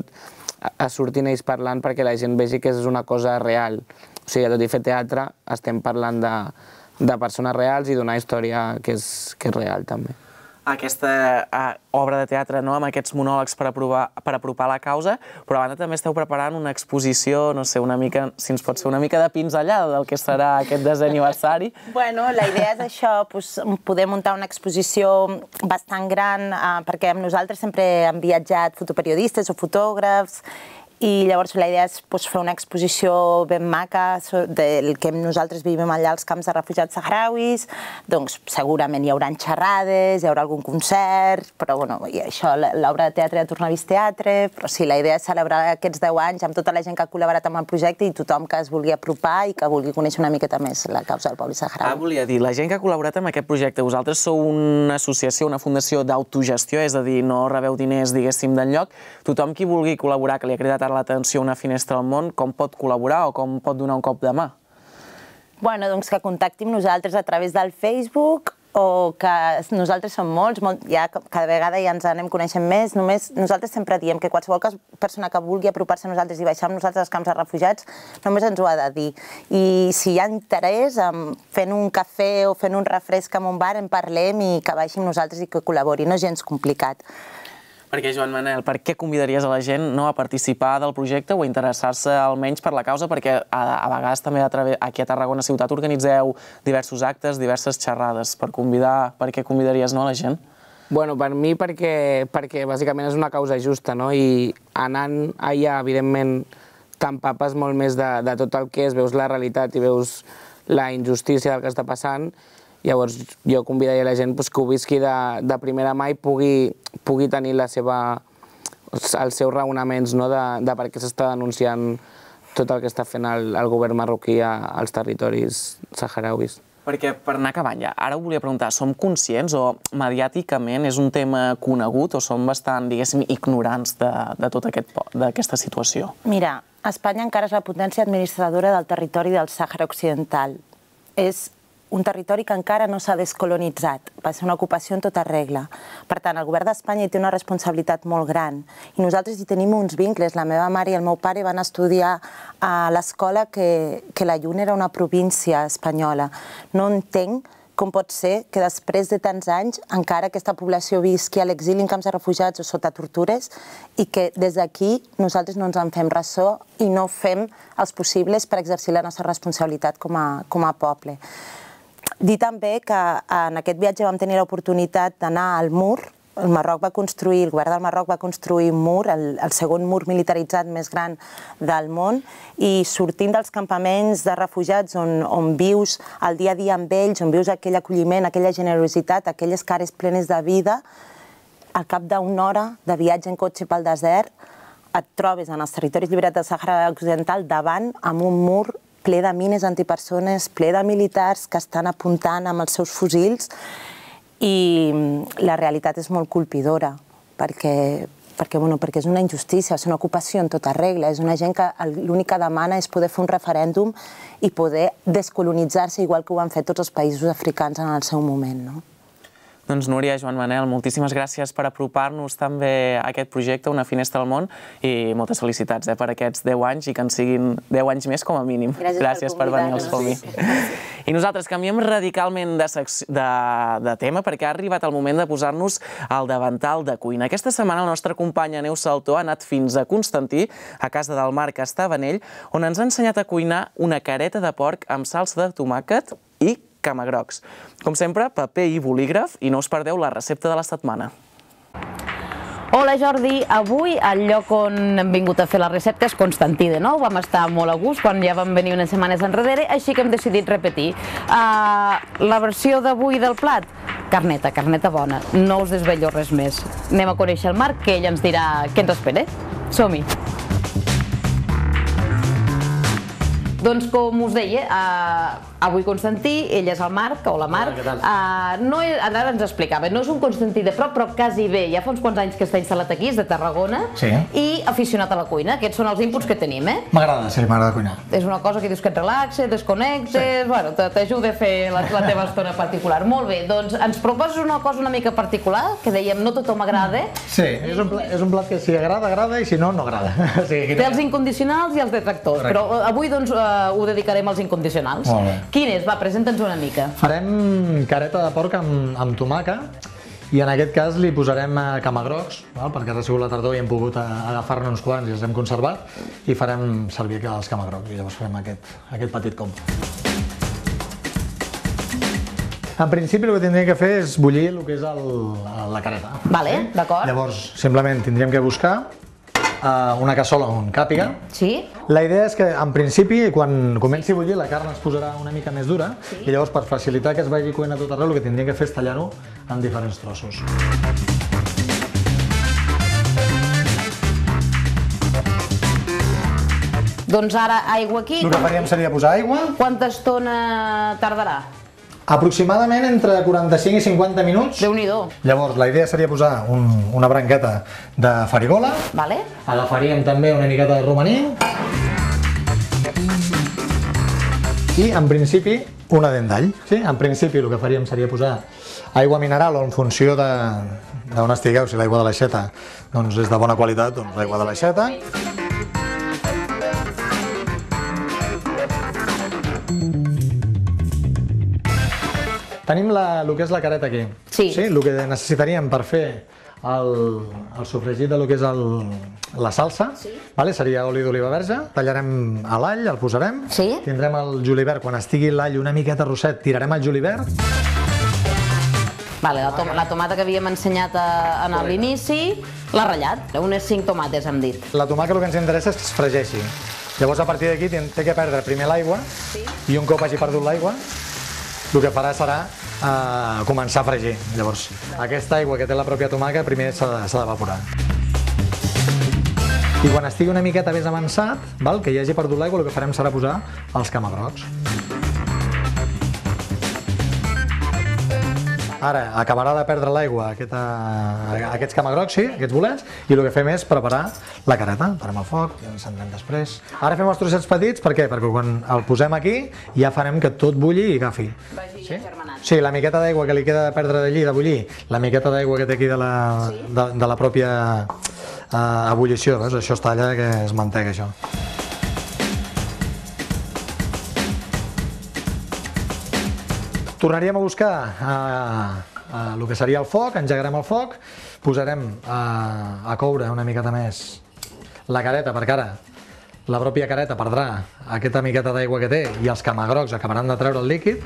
surtin ells parlant perquè la gent vegi que és una cosa real. O sigui, tot i fer teatre, estem parlant de, de persones reals i d'una història que és, que és real també. Aquesta uh, obra de teatre, no?, amb aquests monòlegs per, aprovar, per apropar la causa, però a banda també esteu preparant una exposició, no sé, una mica, si ens pot ser una mica de pinzellada del que serà aquest desè aniversari. Bueno, la idea és això, pues, poder muntar una exposició bastant gran, uh, perquè amb nosaltres sempre han viatjat fotoperiodistes o fotògrafs, i llavors la idea és pues, fer una exposició ben maca del que nosaltres vivim allà als camps de refugiats sahrauis. Doncs segurament hi haurà xerrades, hi haurà algun concert, però bueno, i això, l'obra de teatre ja torna a vist teatre, però sí, la idea és celebrar aquests deu anys amb tota la gent que ha col·laborat amb el projecte i tothom que es vulgui apropar i que vulgui conèixer una miqueta més la causa del poble saharaui. Ah, volia dir, la gent que ha col·laborat amb aquest projecte, vosaltres sou una associació, una fundació d'autogestió, és a dir, no rebeu diners, diguéssim, d'enlloc. Tothom qui vulgui col·laborar, que li ha cridat l'atenció una finestra al món, com pot col·laborar o com pot donar un cop de mà? Bueno, doncs que contacti amb nosaltres a través del Facebook o que nosaltres som molts, molt, ja cada vegada ja ens anem coneixent més. Només nosaltres sempre diem que qualsevol persona que vulgui apropar-se a nosaltres i baixar amb nosaltres als camps de refugiats només ens ho ha de dir. I si hi ha interès, fent un cafè o fent un refresc en un bar, en parlem i que baixi amb nosaltres i que col·labori. No és gens complicat. Perquè, Joan Manel, per què convidaries a la gent no, a participar del projecte o a interessar-se almenys per la causa? Perquè a, a vegades també a través, aquí a Tarragona Ciutat organitzeu diversos actes, diverses xerrades. Per convidar, per què convidaries no, a la gent? Bueno, per mi perquè, perquè bàsicament és una causa justa, no? I anant allà, evidentment, t'empapes molt més de, de tot el que és, veus la realitat i veus la injustícia del que està passant. Llavors, jo convidaria la gent que ho visqui de primera mà i pugui tenir els seus raonaments de per què s'està denunciant tot el que està fent el govern marroquí als territoris saharauis. Perquè, per anar acabant ja, ara ho volia preguntar, som conscients o mediàticament és un tema conegut o som bastant, diguéssim, ignorants de tota aquesta situació? Mira, Espanya encara és la potència administradora del territori del Sàhara Occidental. És un territori que encara no s'ha descolonitzat. Va ser una ocupació en tota regla. Per tant, el govern d'Espanya hi té una responsabilitat molt gran. I nosaltres hi tenim uns vincles. La meva mare i el meu pare van estudiar a l'escola que la Lluna era una província espanyola. No entenc com pot ser que després de tants anys encara aquesta població visqui a l'exili en camps de refugiats o sota tortures i que des d'aquí nosaltres no ens en fem ressò i no fem els possibles per exercir la nostra responsabilitat com a poble. Dir també que en aquest viatge vam tenir l'oportunitat d'anar al mur. El Marroc va construir, el govern del Marroc va construir un mur, el segon mur militaritzat més gran del món, i sortint dels campaments de refugiats on vius el dia a dia amb ells, on vius aquell acolliment, aquella generositat, aquelles cares plenes de vida, al cap d'una hora de viatge en cotxe pel desert, et trobes en els territoris lliberats del Sàhara Occidental davant amb un mur ple de mines antipersones, ple de militars que estan apuntant amb els seus fusils i la realitat és molt colpidora perquè és una injustícia, és una ocupació en tota regla, és una gent que l'únic que demana és poder fer un referèndum i poder descolonitzar-se igual que ho han fet tots els països africans en el seu moment. Doncs Núria, Joan Manel, moltíssimes gràcies per apropar-nos també a aquest projecte, Una finestra al món, i moltes felicitats per aquests deu anys i que en siguin deu anys més com a mínim. Gràcies per venir al Som-hi. I nosaltres canviem radicalment de tema perquè ha arribat el moment de posar-nos al davantal de cuina. Aquesta setmana la nostra companya Neus Saltó ha anat fins a Constantí, a casa del Marc Estavanell, on ens ha ensenyat a cuinar una careta de porc amb salsa de tomàquet i camagrocs. Com sempre, paper i bolígraf, i no us perdeu la recepta de la setmana. Hola Jordi, avui el lloc on hem vingut a fer la recepta és Constantí de nou. Vam estar molt a gust quan ja vam venir unes setmanes enrere, així que hem decidit repetir. La versió d'avui del plat, carneta, carneta bona. No us desvello res més. Anem a conèixer el Marc, que ell ens dirà què ens espera. Som-hi! Doncs com us deia, avui Constantí, ell és el Marc, o la Marc, ara ens explicava, no és un Constantí de prop, però quasi bé, ja fa uns quants anys que està instal·lat aquí, és de Tarragona, i aficionat a la cuina. Aquests són els inputs que tenim, eh? M'agrada, sí, m'agrada cuinar. És una cosa que dius que et relaxa, desconnectes, bueno, t'ajuda a fer la teva estona particular. Molt bé, doncs ens proposes una cosa una mica particular, que dèiem no tothom agrada. Sí, és un plat que si agrada, agrada, i si no, no agrada. Té els incondicionals i els detractors, però avui doncs ho dedicarem als incondicionals. Quin és? Va, presenta'ns una mica. Farem careta de porc amb tomaca i en aquest cas li posarem camagrocs, perquè ara ha sigut la tardor i hem pogut agafar-ne uns quants i els hem conservat i farem servir els camagrocs i llavors farem aquest petit combo. En principi el que tindríem que fer és bullir el que és la careta. Vale, d'acord. Llavors, simplement tindríem que buscar una cassola on càpiga. Sí. La idea és que, en principi, quan comenci a bullir, la carn es posarà una mica més dura i llavors, per facilitar que es vagi coent a tot arreu, el que tindríem que fer és tallar-ho en diferents trossos. Doncs ara aigua aquí. El que faríem seria posar aigua. Quanta estona tardarà? Aproximadament entre quaranta-cinc i cinquanta minuts. Déu-n'hi-do. Llavors, la idea seria posar una branqueta de farigola. Vale. Agafaríem també una miqueta de romaní. I, en principi, una dent d'all. En principi, el que faríem seria posar aigua mineral o en funció d'on estigueu, si l'aigua de l'aixeta és de bona qualitat, doncs l'aigua de l'aixeta. Tenim el que és la careta aquí. Sí. El que necessitaríem per fer el sofregit del que és la salsa seria oli d'oliva verge, tallarem l'all, el posarem, tindrem el julivert, quan estigui l'all una miqueta rosset tirarem el julivert. La tomata que havíem ensenyat a l'inici l'ha ratllat, unes cinc tomates hem dit. La tomata el que ens interessa és que es fregeixi. Llavors a partir d'aquí té que perdre primer l'aigua i un cop hagi perdut l'aigua el que farà serà començar a fregir. Llavors, aquesta aigua que té la pròpia tomaca primer s'ha d'evaporar. I quan estigui una miqueta més avançat, que hi hagi perdut l'aigua, el que farem serà posar els camagrocs. Ara acabarà de perdre l'aigua aquests camagrocs, sí, aquests bolets, i el que fem és preparar la careta. Parem el foc i ens encendrem després. Ara fem els trossets petits, per què? Perquè quan el posem aquí ja farem que tot bulli i agafi. Sí, la miqueta d'aigua que li queda de perdre d'allí, de bullir, la miqueta d'aigua que té aquí de la pròpia ebullició, això es talla, que es mantega això. Tornaríem a buscar el que seria el foc, engegarem el foc, posarem a coure una miqueta més la careta, perquè ara la pròpia careta perdrà aquesta miqueta d'aigua que té i els camagrocs acabaran de treure el líquid.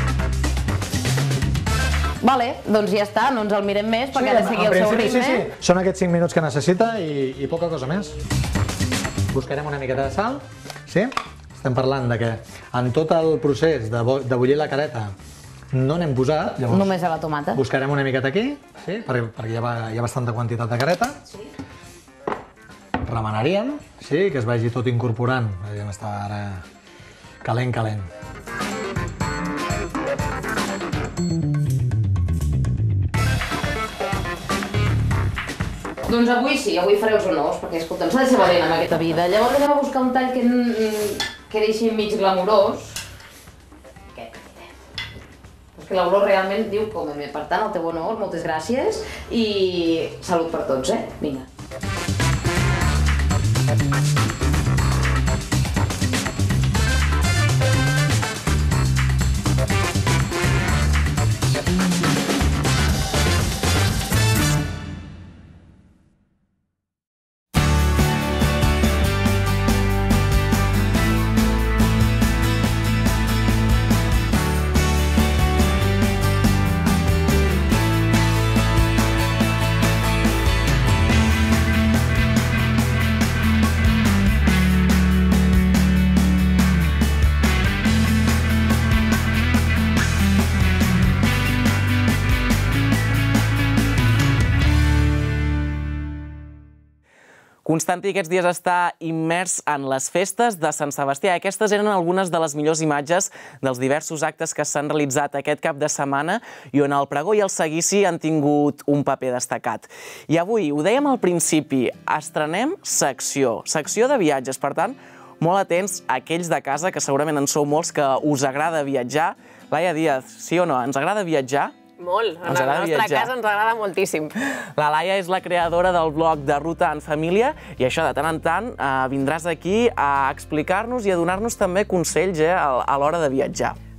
Vale, doncs ja està, no ens el mirem més perquè ha de seguir el seu ritme. Sí, sí, són aquests cinc minuts que necessita i poca cosa més. Buscarem una miqueta de sal, sí? Estem parlant que en tot el procés de bullir la careta no n'hem posat, llavors... Només a la tomata. Buscarem una miqueta aquí, perquè hi ha bastanta quantitat de careta. Remenaríem, que es vagi tot incorporant. Està ara calent, calent. Doncs avui sí, avui fareu els honors, perquè escolta'm, s'ha de ser valent amb aquesta vida. Llavors anem a buscar un tall que deixi mig glamurós. Que l'olor realment diu come-me. Per tant, el teu honor, moltes gràcies i salut per tots, eh? Vinga. Constanti aquests dies està immers en les festes de Sant Sebastià. Aquestes eren algunes de les millors imatges dels diversos actes que s'han realitzat aquest cap de setmana i on el pregó i el seguici han tingut un paper destacat. I avui, ho dèiem al principi, estrenem secció, secció de viatges. Per tant, molt atents a aquells de casa, que segurament en sou molts, que us agrada viatjar. Laia Díaz, sí o no? Ens agrada viatjar? Molt. En la nostra casa ens agrada moltíssim. La Laia és la creadora del blog de Ruta en Família i això, de tant en tant, vindràs aquí a explicar-nos i a donar-nos també consells a l'hora de viatjar.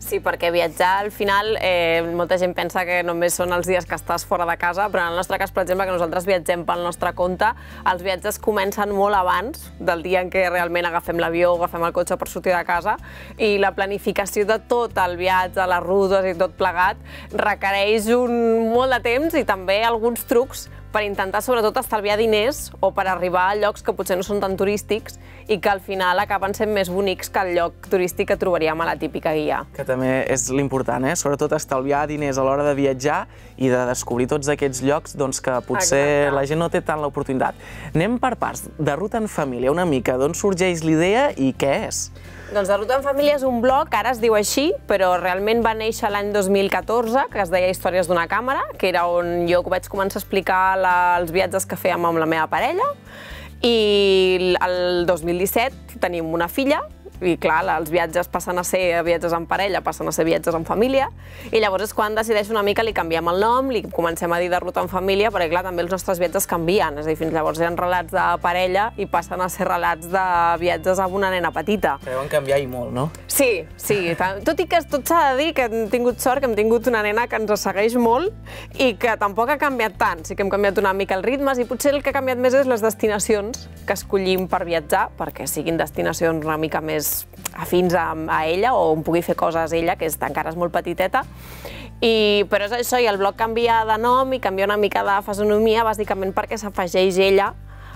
Sí, perquè viatjar al final, molta gent pensa que només són els dies que estàs fora de casa, però en el nostre cas, per exemple, que nosaltres viatgem pel nostre compte, els viatges comencen molt abans del dia en què realment agafem l'avió o agafem el cotxe per sortir de casa, i la planificació de tot el viatge, les rutes i tot plegat, requereix molt de temps i també alguns trucs per intentar, sobretot, estalviar diners o per arribar a llocs que potser no són tan turístics i que al final acaben sent més bonics que el lloc turístic que trobaríem a la típica guia. Que també és l'important, eh? Sobretot estalviar diners a l'hora de viatjar i de descobrir tots aquests llocs que potser la gent no té tant l'oportunitat. Anem per parts. De Ruta en Família, una mica, d'on sorgeix l'idea i què és? Doncs De Ruta en Família és un blog, ara es diu així, però realment va néixer l'any dos mil catorze, que es deia Històries d'una càmera, que era on jo vaig començar a explicar els viatges que fèiem amb la meva parella, i el dos mil disset tenim una filla, i clar, els viatges passen a ser viatges en parella, passen a ser viatges en família, i llavors és quan decideix una mica, li canviem el nom, li comencem a dir De Ruta en Família, perquè clar, també els nostres viatges canvien, és a dir, fins llavors eren relats de parella i passen a ser relats de viatges amb una nena petita. Però van canviar i molt, no? Sí, sí, tot i que tot s'ha de dir que hem tingut sort, que hem tingut una nena que ens segueix molt i que tampoc ha canviat tant, sí que hem canviat una mica els ritmes i potser el que ha canviat més és les destinacions que escollim per viatjar, perquè siguin destinacions una mica més afins a ella o on pugui fer coses ella, que encara és molt petiteta. Però és això, i el blog canvia de nom i canvia una mica de fisonomia, bàsicament perquè s'afegeix ella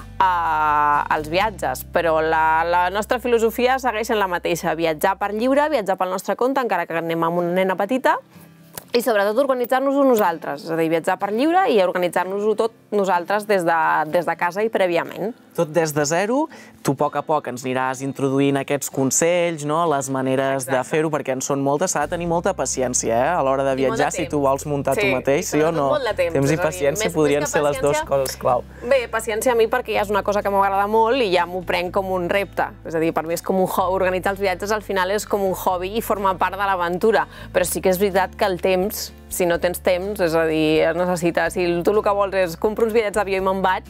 als viatges. Però la nostra filosofia segueix en la mateixa, viatjar per lliure, viatjar pel nostre compte, encara que anem amb una nena petita, i sobretot organitzar-nos-ho nosaltres, és a dir, viatjar per lliure i organitzar-nos-ho tot nosaltres des de casa i prèviament. Tot des de zero, tu a poc a poc ens aniràs introduint aquests consells, les maneres de fer-ho, perquè en són moltes, s'ha de tenir molta paciència a l'hora de viatjar, si tu vols muntar tu mateix, sí o no? Temps i paciència podrien ser les dues coses clau. Bé, paciència a mi perquè ja és una cosa que m'agrada molt i ja m'ho prenc com un repte, és a dir, per mi és com un hobby, organitzar els viatges al final és com un hobby i forma part de l'aventura, però sí que és veritat que el temps, si no tens temps, és a dir, es necessita, si tu el que vols és compro uns bitllets d'avió i me'n vaig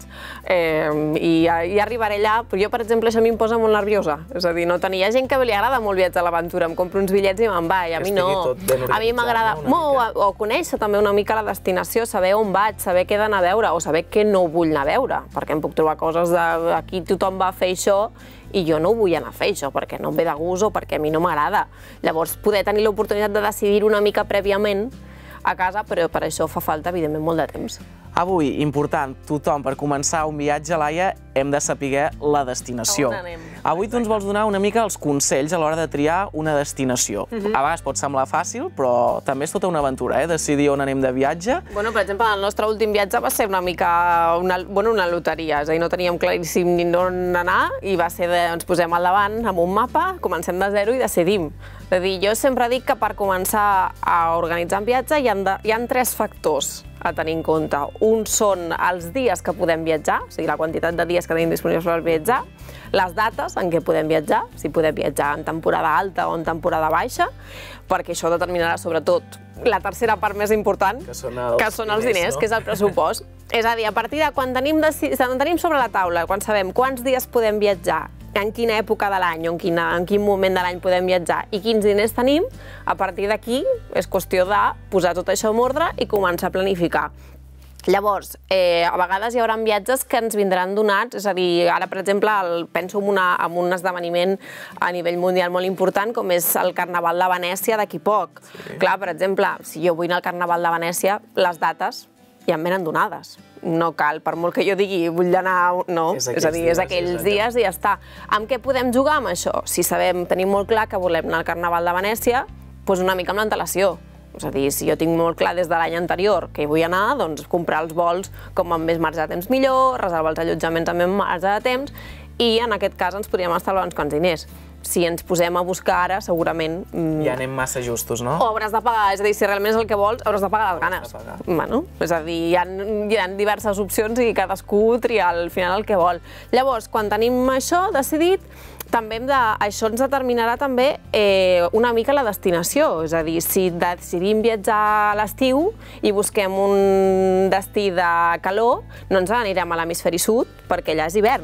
i ja arribaré allà, però jo, per exemple, això a mi em posa molt nerviosa, és a dir, no tenir, hi ha gent que li agrada molt viatjar a l'aventura, em compro uns bitllets i me'n vaig, a mi no, a mi m'agrada molt, o conèixer també una mica la destinació, saber on vaig, saber què he d'anar a veure, o saber què no vull anar a veure, perquè em puc trobar coses de aquí tothom va a fer això i jo no vull anar a fer això, perquè no em ve de gust o perquè a mi no m'agrada. Llavors, poder tenir l'oportunitat de decidir una mica prèviament a casa, però per això fa falta, evidentment, molt de temps. Avui, important, tothom, per començar un viatge, Laia, hem de saber la destinació. Avui tu ens vols donar una mica els consells a l'hora de triar una destinació. A vegades pot semblar fàcil, però també és tota una aventura, decidir on anem de viatge. Bueno, per exemple, el nostre últim viatge va ser una mica una loteria, és a dir, no teníem claríssim ni on anar i va ser de, ens posem al davant amb un mapa, comencem de zero i decidim. És a dir, jo sempre dic que per començar a organitzar un viatge hi ha tres factors a tenir en compte. Un són els dies que podem viatjar, o sigui, la quantitat de dies que tenim disponibles per viatjar, les dates en què podem viatjar, si podem viatjar en temporada alta o en temporada baixa, perquè això determinarà sobretot la tercera part més important, que són els diners, que és el pressupost. És a dir, a partir de quan tenim sobre la taula, quan sabem quants dies podem viatjar, en quina època de l'any o en quin moment de l'any podem viatjar i quins diners tenim, a partir d'aquí és qüestió de posar tot això en ordre i començar a planificar. Llavors, a vegades hi haurà viatges que ens vindran donats, és a dir, ara, per exemple, penso en un esdeveniment a nivell mundial molt important com és el Carnaval de Venècia d'aquí poc. Clar, per exemple, si jo vull anar al Carnaval de Venècia, les dates ja em venen donades. No cal, per molt que jo digui vull anar... No, és a dir, és aquells dies i ja està. Amb què podem jugar amb això? Si sabem, tenim molt clar que volem anar al Carnaval de Venècia, doncs una mica amb l'antelació. És a dir, si jo tinc molt clar des de l'any anterior que hi vull anar, doncs comprar els vols com amb més marge de temps millor, reservar els allotjaments amb més marge de temps i en aquest cas ens podríem estalviar uns quants diners. Si ens posem a buscar ara, segurament... Ja anem massa justos, no? O hauràs de pagar, és a dir, si realment és el que vols, hauràs de pagar les ganes. Bueno, és a dir, hi ha diverses opcions i cadascú tria al final el que vol. Llavors, quan tenim això decidit, també hem de... Això ens determinarà també una mica la destinació, és a dir, si decidim viatjar a l'estiu i busquem un destí de calor, no ens n'anirem a l'hemisferi sud perquè allà és hivern.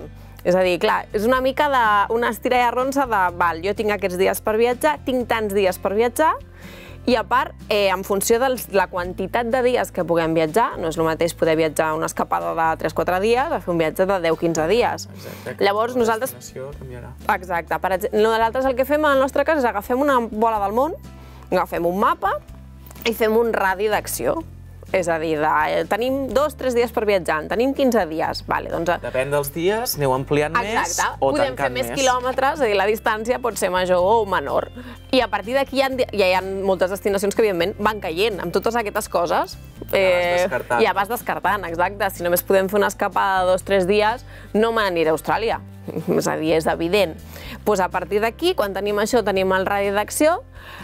És a dir, clar, és una mica d'una estira i arronsa de, val, jo tinc aquests dies per viatjar, tinc tants dies per viatjar, i a part, eh, en funció de la quantitat de dies que puguem viatjar, no és el mateix poder viatjar una escapada de tres quatre dies a fer un viatge de deu quinze dies. Exacte. Llavors, nosaltres... La destinació canviarà. Exacte. Per exemple, nosaltres el que fem en el nostre cas és agafem una bola del món, agafem un mapa i fem un radi d'acció. És a dir, de, eh, tenim dos o tres dies per viatjar, en tenim quinze dies. Vale, doncs, depèn dels dies, aneu ampliant més o podem fer tancant més més. quilòmetres, és a dir, la distància pot ser major o menor. I a partir d'aquí ja, ja hi ha moltes destinacions que, evidentment, van caient. Amb totes aquestes coses eh, ja vas descartant, exacte. Si només podem fer una escapada de dos o tres dies, no me n'aniré a Austràlia. És a dir, és evident. Pues a partir d'aquí, quan tenim això, tenim el radi d'acció,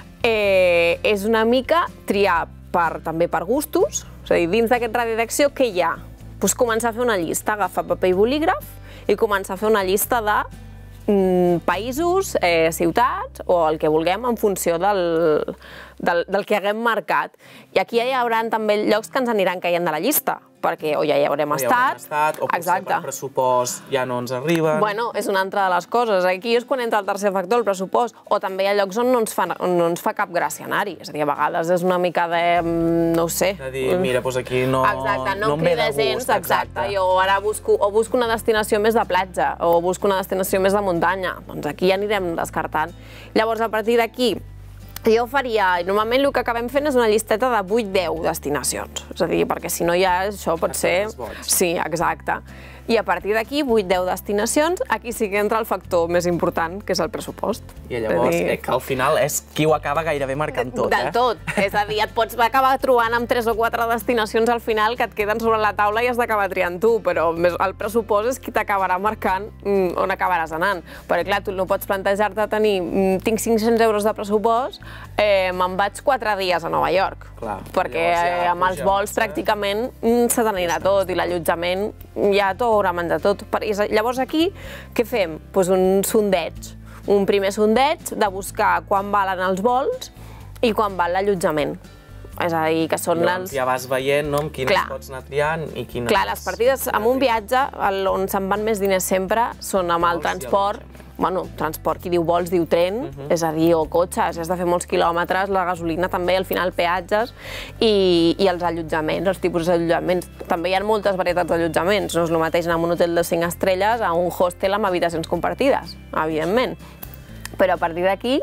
eh, és una mica triar per, també per gustos, és a dir, dins d'aquest radi d'acció, què hi ha? Pues començar a fer una llista, agafar paper i bolígraf i començar a fer una llista de mm, països, eh, ciutats o el que vulguem en funció del, del, del que haguem marcat. I aquí ja hi haurà també llocs que ens aniran caient de la llista, perquè o ja hi haurem estat... estat o potser per pressupost ja no ens arriben... Bueno, és una altra de les coses. Aquí és quan entra el tercer factor, el pressupost, o també hi ha llocs on no ens fa, on no ens fa cap gràcia anar-hi. És a dir, a vegades és una mica de... no ho sé... De dir, mira, doncs aquí no, exacte, no, no em ve de gust. Gens, exacte. Jo ara busco, o busco una destinació més de platja, o busco una destinació més de muntanya. Doncs aquí ja anirem descartant. Llavors, a partir d'aquí, jo faria, normalment el que acabem fent és una llisteta de vuit deu destinacions. És a dir, perquè si no ja això pot ser... Sí, exacte. I a partir d'aquí, vuit deu destinacions, aquí sí que entra el factor més important, que és el pressupost. I llavors, dir... que al final és qui ho acaba gairebé marcant tot, Del eh? tot. És a dir, et pots acabar trobant amb tres o quatre destinacions al final que et queden sobre la taula i has d'acabar triant tu, però el pressupost és qui t'acabarà marcant on acabaràs anant. Perquè, clar, tu no pots plantejar-te tenir tinc cinc-cents euros de pressupost, eh, me'n vaig quatre dies a Nova York. Clar. Perquè eh, amb els vols pràcticament se t'anirà tot i l'allotjament ja t'ho haurà menjat tot. Llavors aquí, què fem? Pues un sondeig. Un primer sondeig de buscar quan valen els vols i quan val l'allotjament. És a dir, que són els... Ja vas veient, no?, amb quines pots anar triant i quines... Clar, les partides amb un viatge, on se'n van més diners sempre, són amb el transport. Bueno, transport, qui diu vols, diu tren, és a dir, o cotxes, has de fer molts quilòmetres, la gasolina també, al final peatges, i, i els allotjaments, els tipus d'allotjaments. També hi ha moltes varietats d'allotjaments, no és el mateix anar a un hotel de cinc estrelles a un hostel amb habitacions compartides, evidentment. Però a partir d'aquí,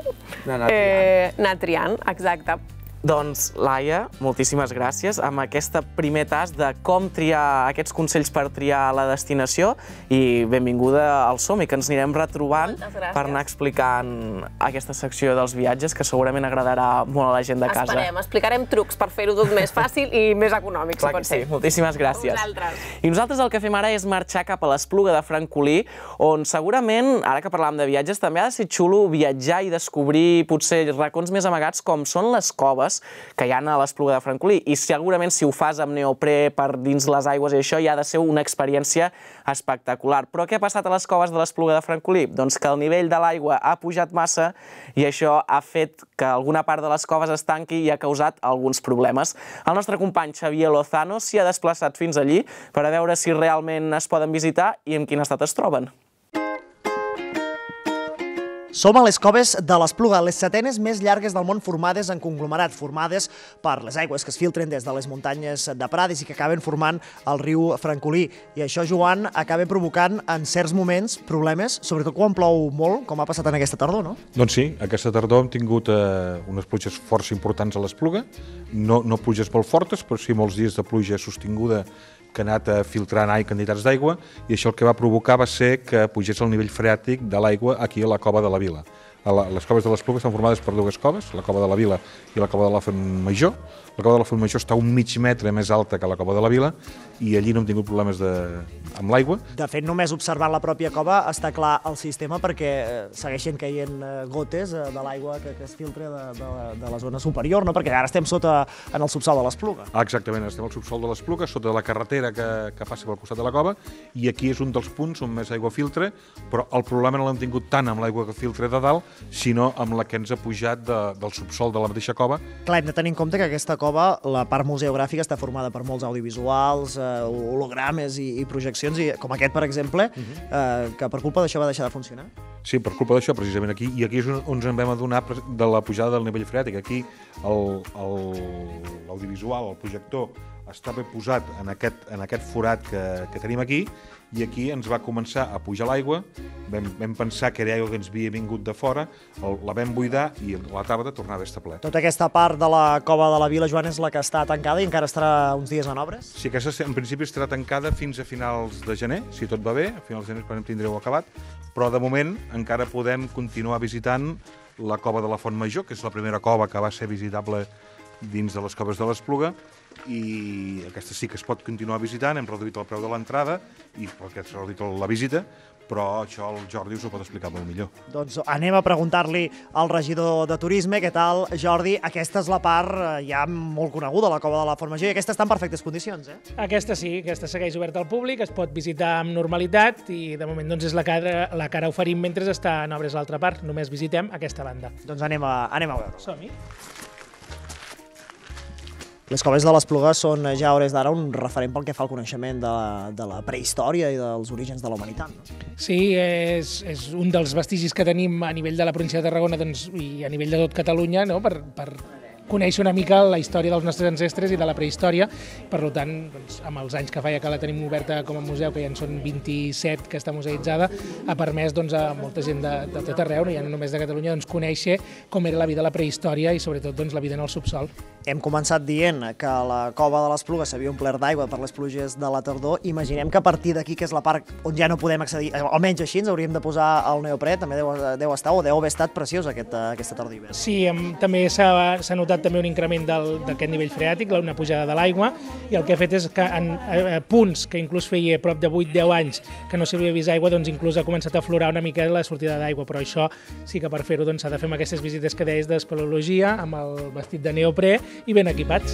anar triant, exacte. Doncs, Laia, moltíssimes gràcies amb aquest primer tast de com triar aquests consells per triar la destinació i benvinguda al Som-hi, que ens anirem retrobant per anar explicant aquesta secció dels viatges que segurament agradarà molt a la gent de casa. Esperem, explicarem trucs per fer-ho tot més fàcil i més econòmic, si pot ser. Sí, moltíssimes gràcies. Vosaltres. I nosaltres el que fem ara és marxar cap a l'Espluga de Francolí, on segurament, ara que parlàvem de viatges, també ha de ser xulo viatjar i descobrir potser racons més amagats com són les coves que hi ha a l'Espluga de Francolí. I segurament si ho fas amb neoprè per dins les aigües i això ja ha de ser una experiència espectacular. Però què ha passat a les coves de l'Espluga de Francolí? Doncs que el nivell de l'aigua ha pujat massa i això ha fet que alguna part de les coves es tanqui i ha causat alguns problemes. El nostre company Xavier Lozano s'hi ha desplaçat fins allí per a veure si realment es poden visitar i en quin estat es troben. Som a les coves de l'Espluga, les setenes més llargues del món formades en conglomerat, formades per les aigües que es filtren des de les muntanyes de Prades i que acaben formant el riu Francolí. I això, Joan, acaba provocant en certs moments problemes, sobretot quan plou molt, com ha passat en aquesta tardor, no? Doncs sí, aquesta tardor hem tingut eh, unes pluges força importants a l'Espluga, no, no pluges molt fortes, però sí molts dies de pluja sostinguda que ha anat filtrant aigua, quantitats d'aigua, i això el que va provocar va ser que pugés el nivell freàtic de l'aigua aquí a la cova de la Vila. Les coves de l'Espluga estan formades per dues coves, la cova de la Vila i la cova de la Font Major. La cova de la Font Major està un mig metre més alta que la cova de la Vila i allí no hem tingut problemes de... amb l'aigua. De fet, només observant la pròpia cova està clar el sistema perquè segueixen caient gotes de l'aigua que, que es filtra de, de, de la zona superior, no? Perquè ara estem sota en el subsol de l'Espluga. Exactament, estem al subsol de l'Espluga, sota la carretera que, que passa pel costat de la cova, i aquí és un dels punts on més aigua filtra, però el problema no l'hem tingut tant amb l'aigua que filtra de dalt, sinó amb la que ens ha pujat del subsol de la mateixa cova. Clar, hem de tenir en compte que aquesta cova, la part museogràfica, està formada per molts audiovisuals, hologrames i projeccions, com aquest, per exemple, que per culpa d'això va deixar de funcionar. Sí, per culpa d'això, precisament aquí. I aquí és on ens en vam adonar de la pujada del nivell freàtic. Aquí l'audiovisual, el projector, està ben posat en aquest forat que tenim aquí, i aquí ens va començar a pujar l'aigua, vam pensar que era aigua que ens havia vingut de fora, la vam buidar i la Tàbata tornava a estar ple. Tota aquesta part de la cova de la Vila, Joan, és la que està tancada i encara estarà uns dies en obres? Sí, aquesta en principi estarà tancada fins a finals de gener, si tot va bé, a finals de gener quan tindreu acabat, però de moment encara podem continuar visitant la cova de la Font Major, que és la primera cova que va ser visitable dins de les coves de l'Espluga, i aquesta sí que es pot continuar visitant, hem reduït el preu de l'entrada i perquè s'ha reduït la visita, però això el Jordi us ho pot explicar molt millor. Doncs anem a preguntar-li al regidor de Turisme. Què tal, Jordi? Aquesta és la part ja molt coneguda, la cova de la Font Major, i aquesta està en perfectes condicions, eh? Aquesta sí, aquesta segueix oberta al públic, es pot visitar amb normalitat i de moment doncs, és la que la que ara oferim mentre està en obres a l'altra part. Només visitem aquesta banda. Doncs anem a, anem a veure. Som-hi. Les coves de l'Espluga són ja a hores d'ara un referent pel que fa al coneixement de, de la prehistòria i dels orígens de la humanitat. No? Sí, és, és un dels vestigis que tenim a nivell de la província de Tarragona doncs, i a nivell de tot Catalunya, no? per, per conèixer una mica la història dels nostres ancestres i de la prehistòria. Per tant, doncs, amb els anys que fa ja que la tenim oberta com a museu, que ja en són vint-i-set que està museïtzada, ha permès doncs, a molta gent de, de tot arreu, no? Ja no només de Catalunya, doncs, conèixer com era la vida a la prehistòria i sobretot doncs, la vida en el subsol. Hem començat dient que la cova de l'Espluga s'havia omplert d'aigua per les pluges de la tardor. Imaginem que a partir d'aquí, que és la part on ja no podem accedir, almenys així ens hauríem de posar el neoprè, també deu, deu estar o deu haver estat preciós aquest, aquesta tardor d'hivern. Sí, també s'ha notat també un increment d'aquest nivell freàtic, una pujada de l'aigua, i el que ha fet és que en a punts que inclús feia prop de vuit deu anys que no s'havia vist aigua, doncs inclús ha començat a aflorar una mica la sortida d'aigua, però això sí que per fer-ho s'ha de fer amb aquestes visites que deies d'espeleologia, amb el vestit de neoprè i ben equipats.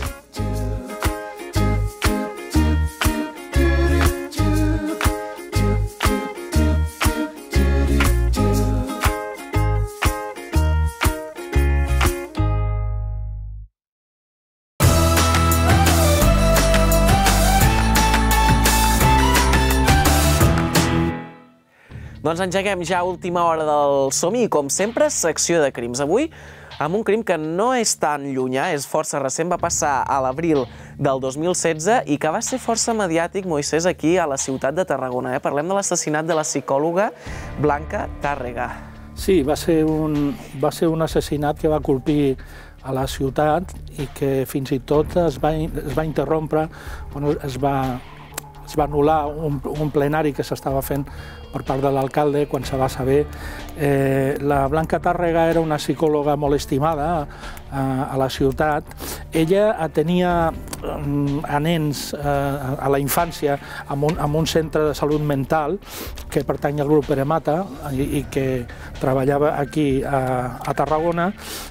Doncs engeguem ja a última hora del Som-hi i, com sempre, secció de crims. Avui, amb un crim que no és tan llunyà, és força recent, va passar a l'abril del dos mil setze i que va ser força mediàtic, Moisès, aquí a la ciutat de Tarragona. Parlem de l'assassinat de la psicòloga Blanca Tàrrega. Sí, va ser un, va ser un assassinat que va colpir a la ciutat i que fins i tot es va, es va interrompre, bueno, es va, es va anul·lar un, un plenari que s'estava fent per part de l'alcalde quan se va saber. Eh, la Blanca Tàrrega era una psicòloga molt estimada eh, a la ciutat. Ella atenia eh, a nens eh, a la infància en un, en un centre de salut mental que pertany al grup Peremata i, i que treballava aquí a, a Tarragona.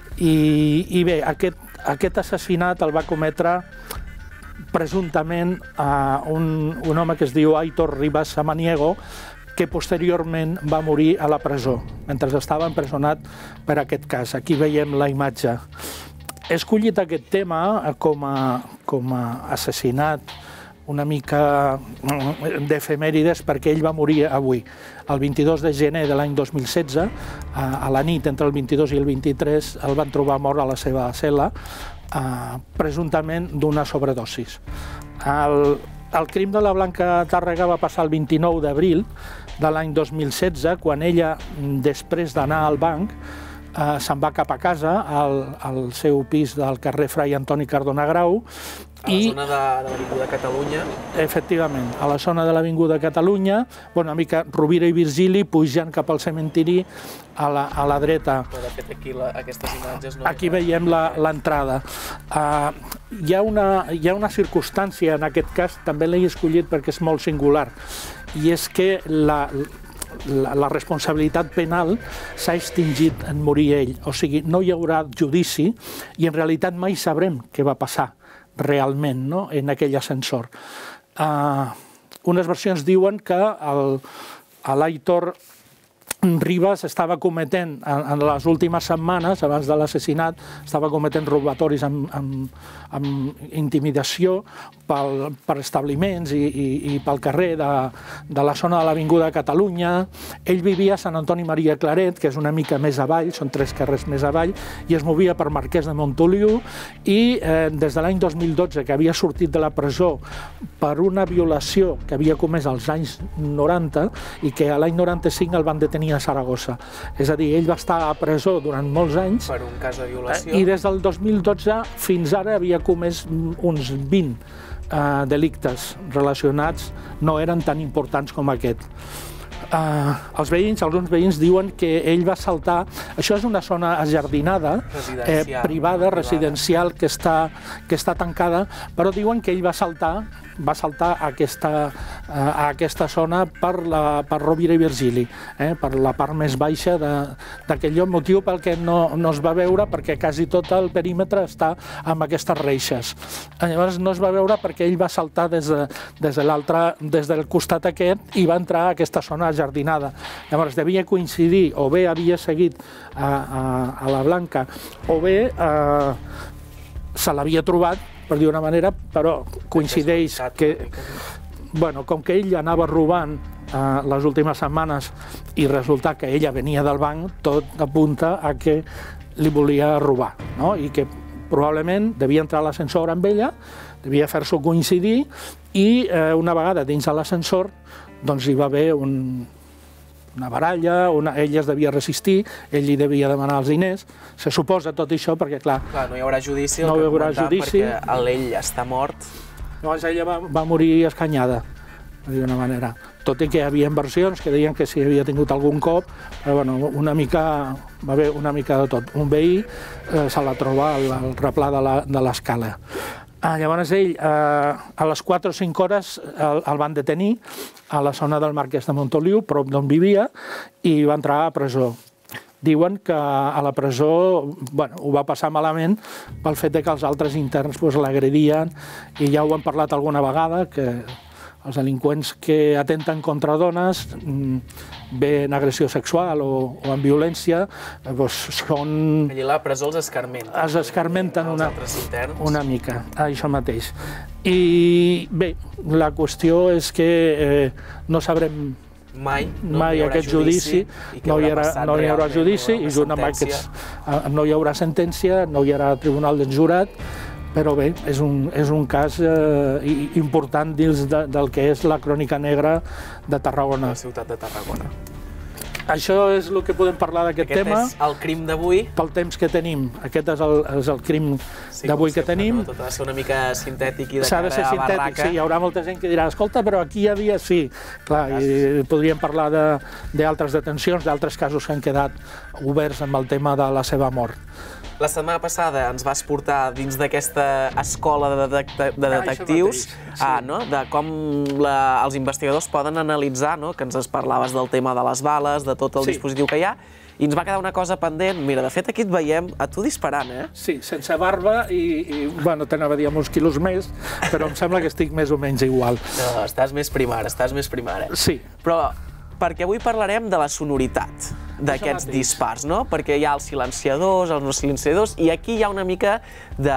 I, i bé, aquest, aquest assassinat el va cometre presumptament a un, un home que es diu Aitor Ribas Samaniego, que posteriorment va morir a la presó, mentre estava empresonat per aquest cas. Aquí veiem la imatge. He escollit aquest tema com a, com a assassinat una mica d'efemèrides perquè ell va morir avui. El vint-i-dos de gener de l'any dos mil setze, a la nit entre el vint-i-dos i el vint-i-tres, el van trobar mort a la seva cel·la, presumptament d'una sobredosis. El, el crim de la Blanca Tàrrega va passar el vint-i-nou d'abril de l'any dos mil setze, quan ella, després d'anar al banc, eh, se'n va cap a casa, al, al seu pis del carrer Frai Antoni Cardona Grau. A la zona de, de l'Avinguda Catalunya. Efectivament, a la zona de l'Avinguda Catalunya, bueno, una mica Rovira i Virgili, pujant cap al cementiri a la, a la dreta. Però de fet aquí la, aquestes imatges no... Aquí veiem l'entrada. Uh, hi, ha una, hi ha una circumstància en aquest cas, també l'he escollit perquè és molt singular, i és que la, la, la responsabilitat penal s'ha extingit en morir ell. O sigui, no hi haurà judici i en realitat mai sabrem què va passar realment, no?, en aquell ascensor. Uh, unes versions diuen que l'Aitor Ribas estava cometent, en les últimes setmanes, abans de l'assassinat, estava cometent robatoris amb, amb, amb intimidació pel, per establiments i, i, i pel carrer de, de la zona de l'Avinguda de Catalunya. Ell vivia a Sant Antoni Maria Claret, que és una mica més avall, són tres carrers més avall, i es movia per Marquès de Montoliu, i eh, des de l'any dos mil dotze, que havia sortit de la presó per una violació que havia comès als anys noranta, i que a l'any noranta-cinc el van detenir a Saragossa. És a dir, ell va estar a presó durant molts anys. Per un cas de violació. I des del dos mil dotze fins ara havia comès uns vint eh, delictes relacionats, no eren tan importants com aquest. Uh, els veïns, alguns veïns diuen que ell va saltar, això és una zona ajardinada, eh, privada, residencial, que està, que està tancada, però diuen que ell va saltar va saltar a aquesta, a aquesta zona per, la, per Rovira i Virgili, eh, per la part més baixa d'aquell lloc, motiu pel que no, no es va veure, perquè quasi tot el perímetre està amb aquestes reixes. Llavors no es va veure perquè ell va saltar des, de, des, de l'altre, des del costat aquest i va entrar a aquesta zona ajardinada. Llavors devia coincidir, o bé havia seguit a, a, a la Blanca, o bé eh, se l'havia trobat, per dir una manera, però coincideix que, bueno, com que ell anava robant eh, les últimes setmanes i resulta que ella venia del banc, tot apunta a que li volia robar, no? I que probablement devia entrar a l'ascensor amb ella, devia fer-s'ho coincidir i eh, una vegada dins de l'ascensor doncs hi va haver un, una baralla, una, ell es devia resistir, ell li devia demanar els diners, se suposa tot això perquè, clar... Clar, no hi haurà judici, no hi haurà judici, perquè l'ell està mort. Llavors ella va, va morir escanyada, per dir una manera. Tot i que hi havia versions que deien que sí havia tingut algun cop, però bueno, una mica, va haver una mica de tot. Un veí eh, se la troba al, al replà de l'escala. Ah, llavors ell, eh, a les quatre o cinc hores el, el van detenir a la zona del Marquès de Montoliu, prop d'on vivia, i va entrar a presó. Diuen que a la presó bueno, ho va passar malament pel fet de que els altres interns pues, l'agredien, i ja ho hem parlat alguna vegada, que els delinqüents que atenten contra dones, bé en agressió sexual o, o en violència, doncs són... Allí a la presó els escarmenten. Es escarmenten una, una mica, això mateix. I bé, la qüestió és que eh, no sabrem mai, no mai hi aquest judici, judici no hi haurà, no hi haurà judici, i junt amb aquests no hi haurà sentència, no hi haurà tribunal del jurat, però bé, és un, és un cas eh, important dins de, del que és la crònica negra de Tarragona. La ciutat de Tarragona. Això és el que podem parlar d'aquest tema. Aquest és el crim d'avui. Pel temps que tenim. Aquest és el, és el crim sí, d'avui que tenim. No? Tot ha de ser una mica sintètic i de cara a barraca. S'ha de ser sintètic, sí. Hi haurà molta gent que dirà, escolta, però aquí hi havia... Sí, clar, i podríem parlar d'altres de, detencions, d'altres casos que han quedat oberts amb el tema de la seva mort. La setmana passada ens vas portar dins d'aquesta escola de, de, de detectius, ah, sí. ah, no? De com la, els investigadors poden analitzar, no? Que ens parlaves del tema de les bales, de tot el sí. dispositiu que hi ha, i ens va quedar una cosa pendent. Mira, de fet, aquí et veiem a tu disparant, eh? Sí, sense barba i, i bueno, t'anava a dir uns quilos més, però em sembla que estic més o menys igual. No, estàs més primar, estàs més primar, eh? Sí. Però perquè avui parlarem de la sonoritat d'aquests dispars, no? Perquè hi ha els silenciadors, els no silenciadors, i aquí hi ha una mica de,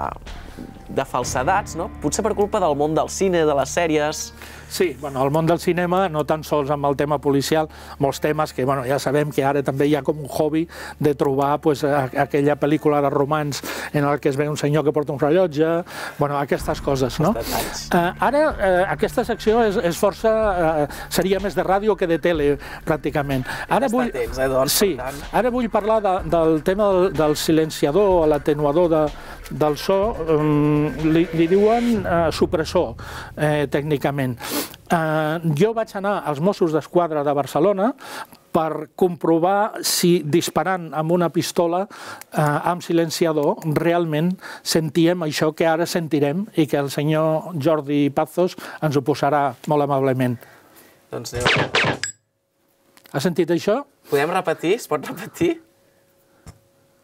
de falsedats, no? Potser per culpa del món del cine, de les sèries... Sí, bueno, el món del cinema, no tan sols amb el tema policial, molts temes que bueno, ja sabem que ara també hi ha com un hobby de trobar pues, aquella pel·lícula de romans en el que es ve un senyor que porta un rellotge, bueno, aquestes coses, no? Uh, ara, uh, aquesta secció és, és força... Uh, seria més de ràdio que de tele, pràcticament. Ara vull, temps, eh, doncs, sí, ara vull parlar de, del tema del, del silenciador, l'atenuador de, del so, um, li, li diuen uh, supressor, eh, tècnicament. Uh, jo vaig anar als Mossos d'Esquadra de Barcelona per comprovar si disparant amb una pistola uh, amb silenciador realment sentíem això que ara sentirem i que el senyor Jordi Pazos ens ho posarà molt amablement. Doncs aneu. Has sentit això? Podem repetir? Es pot repetir?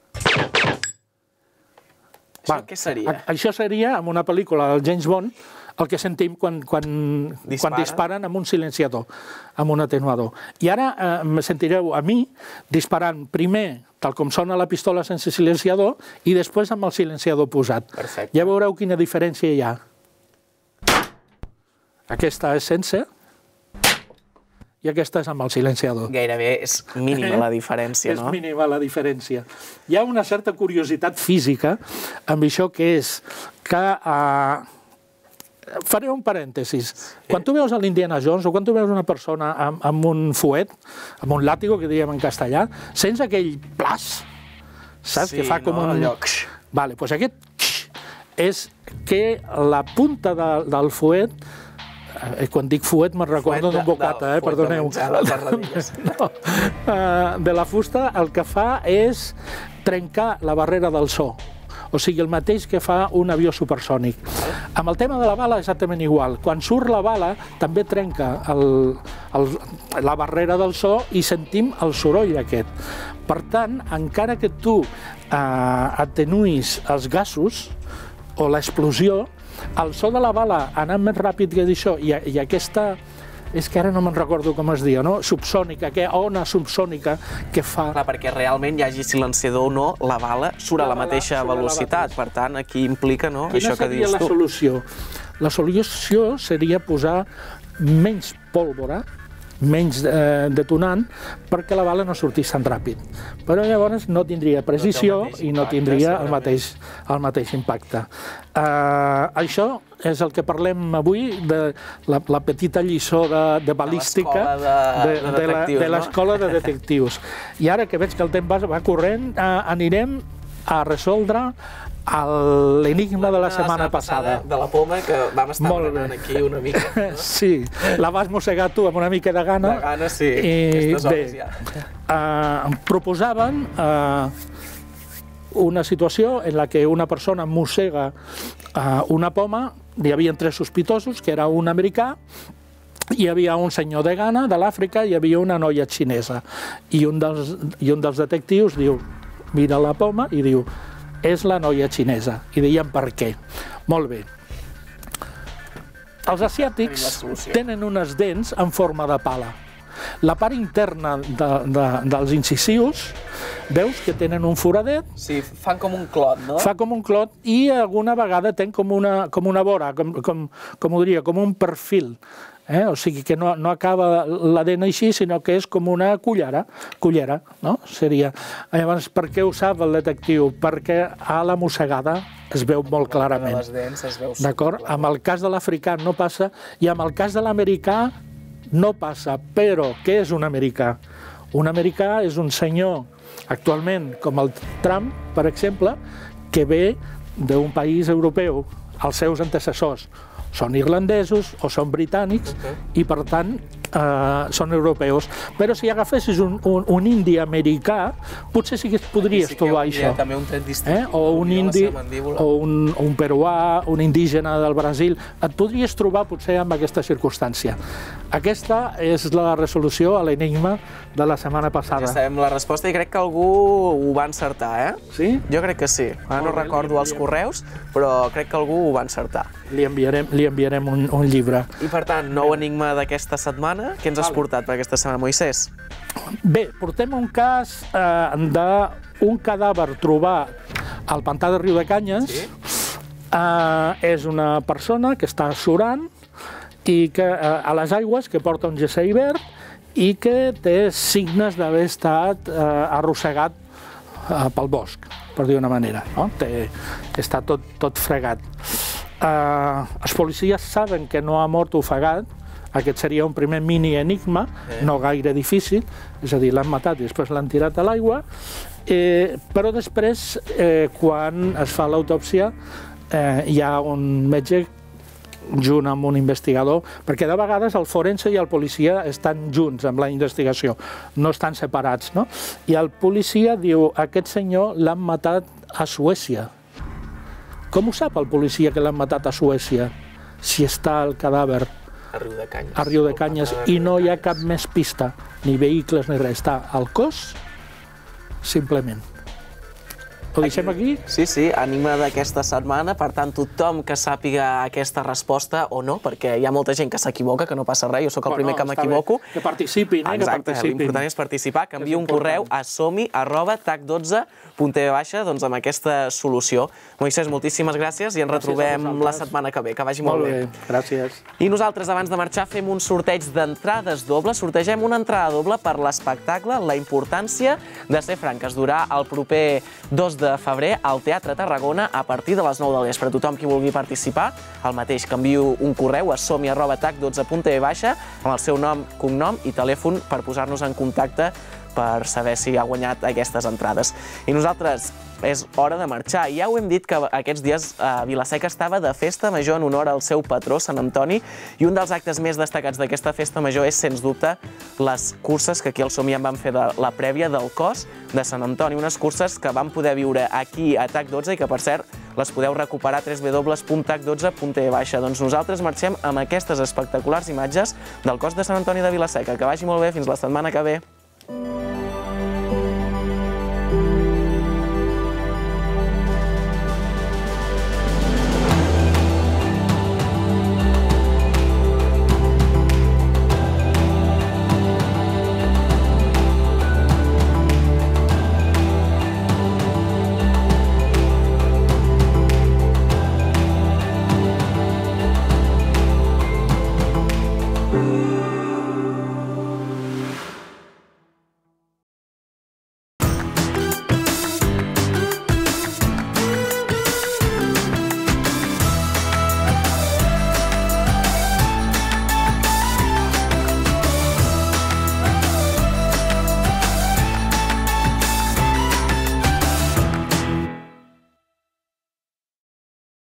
Això què seria? Això seria, en una pel·lícula del James Bond, el que sentim quan, quan, disparen. quan disparen amb un silenciador, amb un atenuador. I ara eh, me sentireu a mi disparant primer tal com sona la pistola sense silenciador i després amb el silenciador posat. Perfecte. Ja veureu quina diferència hi ha. Aquesta és sense i aquesta és amb el silenciador. Gairebé és mínima la diferència, no? És mínima la diferència. Hi ha una certa curiositat física amb això que és que... Eh, faré un parèntesis. Quan tu veus a l'Indiana Jones o quan tu veus una persona amb, amb un fuet, amb un làtigo, que diem en castellà, sents aquell plas, saps? Sí, que fa com no? un... Allò... Vale, doncs aquest és que la punta de, del fuet, eh, quan dic fuet me'n recordo d'un bocata, eh, perdoneu. No, uh, de la fusta el que fa és trencar la barrera del so. O sigui, el mateix que fa un avió supersònic. Amb el tema de la bala exactament igual. Quan surt la bala també trenca el, el, la barrera del so i sentim el soroll aquest. Per tant, encara que tu eh, atenuïs els gasos o l'explosió, el so de la bala anant més ràpid que això i, i aquesta... És que ara no me'n recordo com es diu, no? Subsònica, que ona subsònica que fa... Clar, perquè realment hi hagi silenciador o no, la bala surt a la mateixa velocitat. Per tant, aquí implica, no?, això que dius tu. Quina seria la solució? La solució seria posar menys pólvora, menys eh, detonant, perquè la bala no sortís tan ràpid. Però llavors no tindria precisió i no tindria el mateix, el mateix impacte. Eh, això és el que parlem avui de la, la petita lliçó de, de balística de, de, de, de l'escola de detectius. I ara que veig que el temps va, va corrent, eh, anirem a resoldre l'enigma de la setmana passada. De la poma, que vam estar berenant aquí una mica. Sí, la vas mossegar tu amb una mica de gana. De gana, sí. Aquestes hores ja. Em proposaven una situació en la que una persona mossega una poma, hi havia tres sospitosos, que era un americà, hi havia un senyor de Ghana, de l'Àfrica, i hi havia una noia xinesa. I un dels, i un dels detectius diu, mira la poma i diu, és la noia xinesa. I deien per què. Molt bé. Els asiàtics tenen unes dents en forma de pala. La part interna de, de, dels incisius, veus que tenen un foradet? Sí, fan com un clot, no? Fa com un clot i alguna vegada ten com una, com una vora, com, com, com ho diria, com un perfil. Eh? O sigui que no, no acaba la dent així, sinó que és com una cullera, cullera, no? Seria. Llavors, per què ho sap el detectiu? Perquè a la mossegada es veu molt clarament. Les dents es veu d'acord? Amb el cas de l'africà no passa, i amb el cas de l'americà no passa, però què és un americà? Un americà és un senyor, actualment, com el Trump, per exemple, que ve d'un país europeu, els seus antecessors són irlandesos o són britànics i, per tant, eh, són europeus. Però si agafessis un, un, un indi americà, potser sí que podries sí trobar això. També un tret distintiu. Eh? O un indi, o un, un peruà, un indígena del Brasil. Et podries trobar potser amb aquesta circumstància. Aquesta és la resolució a l'enigma de la setmana passada. Ja sabem la resposta i crec que algú ho va encertar, eh? Sí? Jo crec que sí. Ara no recordo els correus, però crec que algú ho va encertar. Li enviarem, li enviarem un, un llibre. I per tant, nou enigma d'aquesta setmana. Què ens has portat per aquesta setmana, Moisès? Bé, portem un cas eh, d'un cadàver trobat al pantà de Riudecanyes. Sí? Eh, és una persona que està surant i que, eh, a les aigües, que porta un jersei verd i que té signes d'haver estat eh, arrossegat eh, pel bosc, per dir una manera. No? Té, està tot, tot fregat. Uh, els policies saben que no ha mort ofegat. Aquest seria un primer mini enigma, eh. no gaire difícil, és a dir, l'han matat i després l'han tirat a l'aigua, eh, però després, eh, quan es fa l'autòpsia, eh, hi ha un metge junt amb un investigador, perquè de vegades el forense i el policia estan junts amb la investigació, no estan separats, no? I el policia diu, aquest senyor l'han matat a Suècia. Com ho sap el policia que l'han matat a Suècia, si està el cadàver a Riudecanyes, a Riudecanyes i no hi ha cap més pista, ni vehicles ni res, està al cos, simplement. Ho deixem aquí? Sí, sí, ànima d'aquesta setmana. Per tant, tothom que sàpiga aquesta resposta o no, perquè hi ha molta gent que s'equivoca, que no passa res, jo sóc el primer que m'equivoco. Que participin, eh? Exacte, l'important és participar, que enviï un correu a somi arroba tac dotze punt tv baixa amb aquesta solució. Moisès, moltíssimes gràcies i ens retrobem la setmana que ve. Que vagi molt bé. Molt bé, gràcies. I nosaltres, abans de marxar, fem un sorteig d'entrades dobles. Sortegem una entrada doble per l'espectacle La importància de ser franc, que es durà el proper dos de febrer al Teatre Tarragona a partir de les nou del vespre. Tothom qui vulgui participar, el mateix, que enviï un correu a somi arroba tac dotze punt tv baixa amb el seu nom, cognom i telèfon per posar-nos en contacte per saber si ha guanyat aquestes entrades. I nosaltres és hora de marxar. Ja ho hem dit que aquests dies Vila-seca estava de festa major en honor al seu patró, Sant Antoni, i un dels actes més destacats d'aquesta festa major és, sens dubte, les curses que aquí al Somi en van fer de la prèvia del cos de Sant Antoni, unes curses que vam poder viure aquí a tac dotze i que, per cert, les podeu recuperar a w w w punt tac dotze punt tv baixa. Doncs nosaltres marxem amb aquestes espectaculars imatges del cos de Sant Antoni de Vila-seca. Que vagi molt bé, fins la setmana que ve.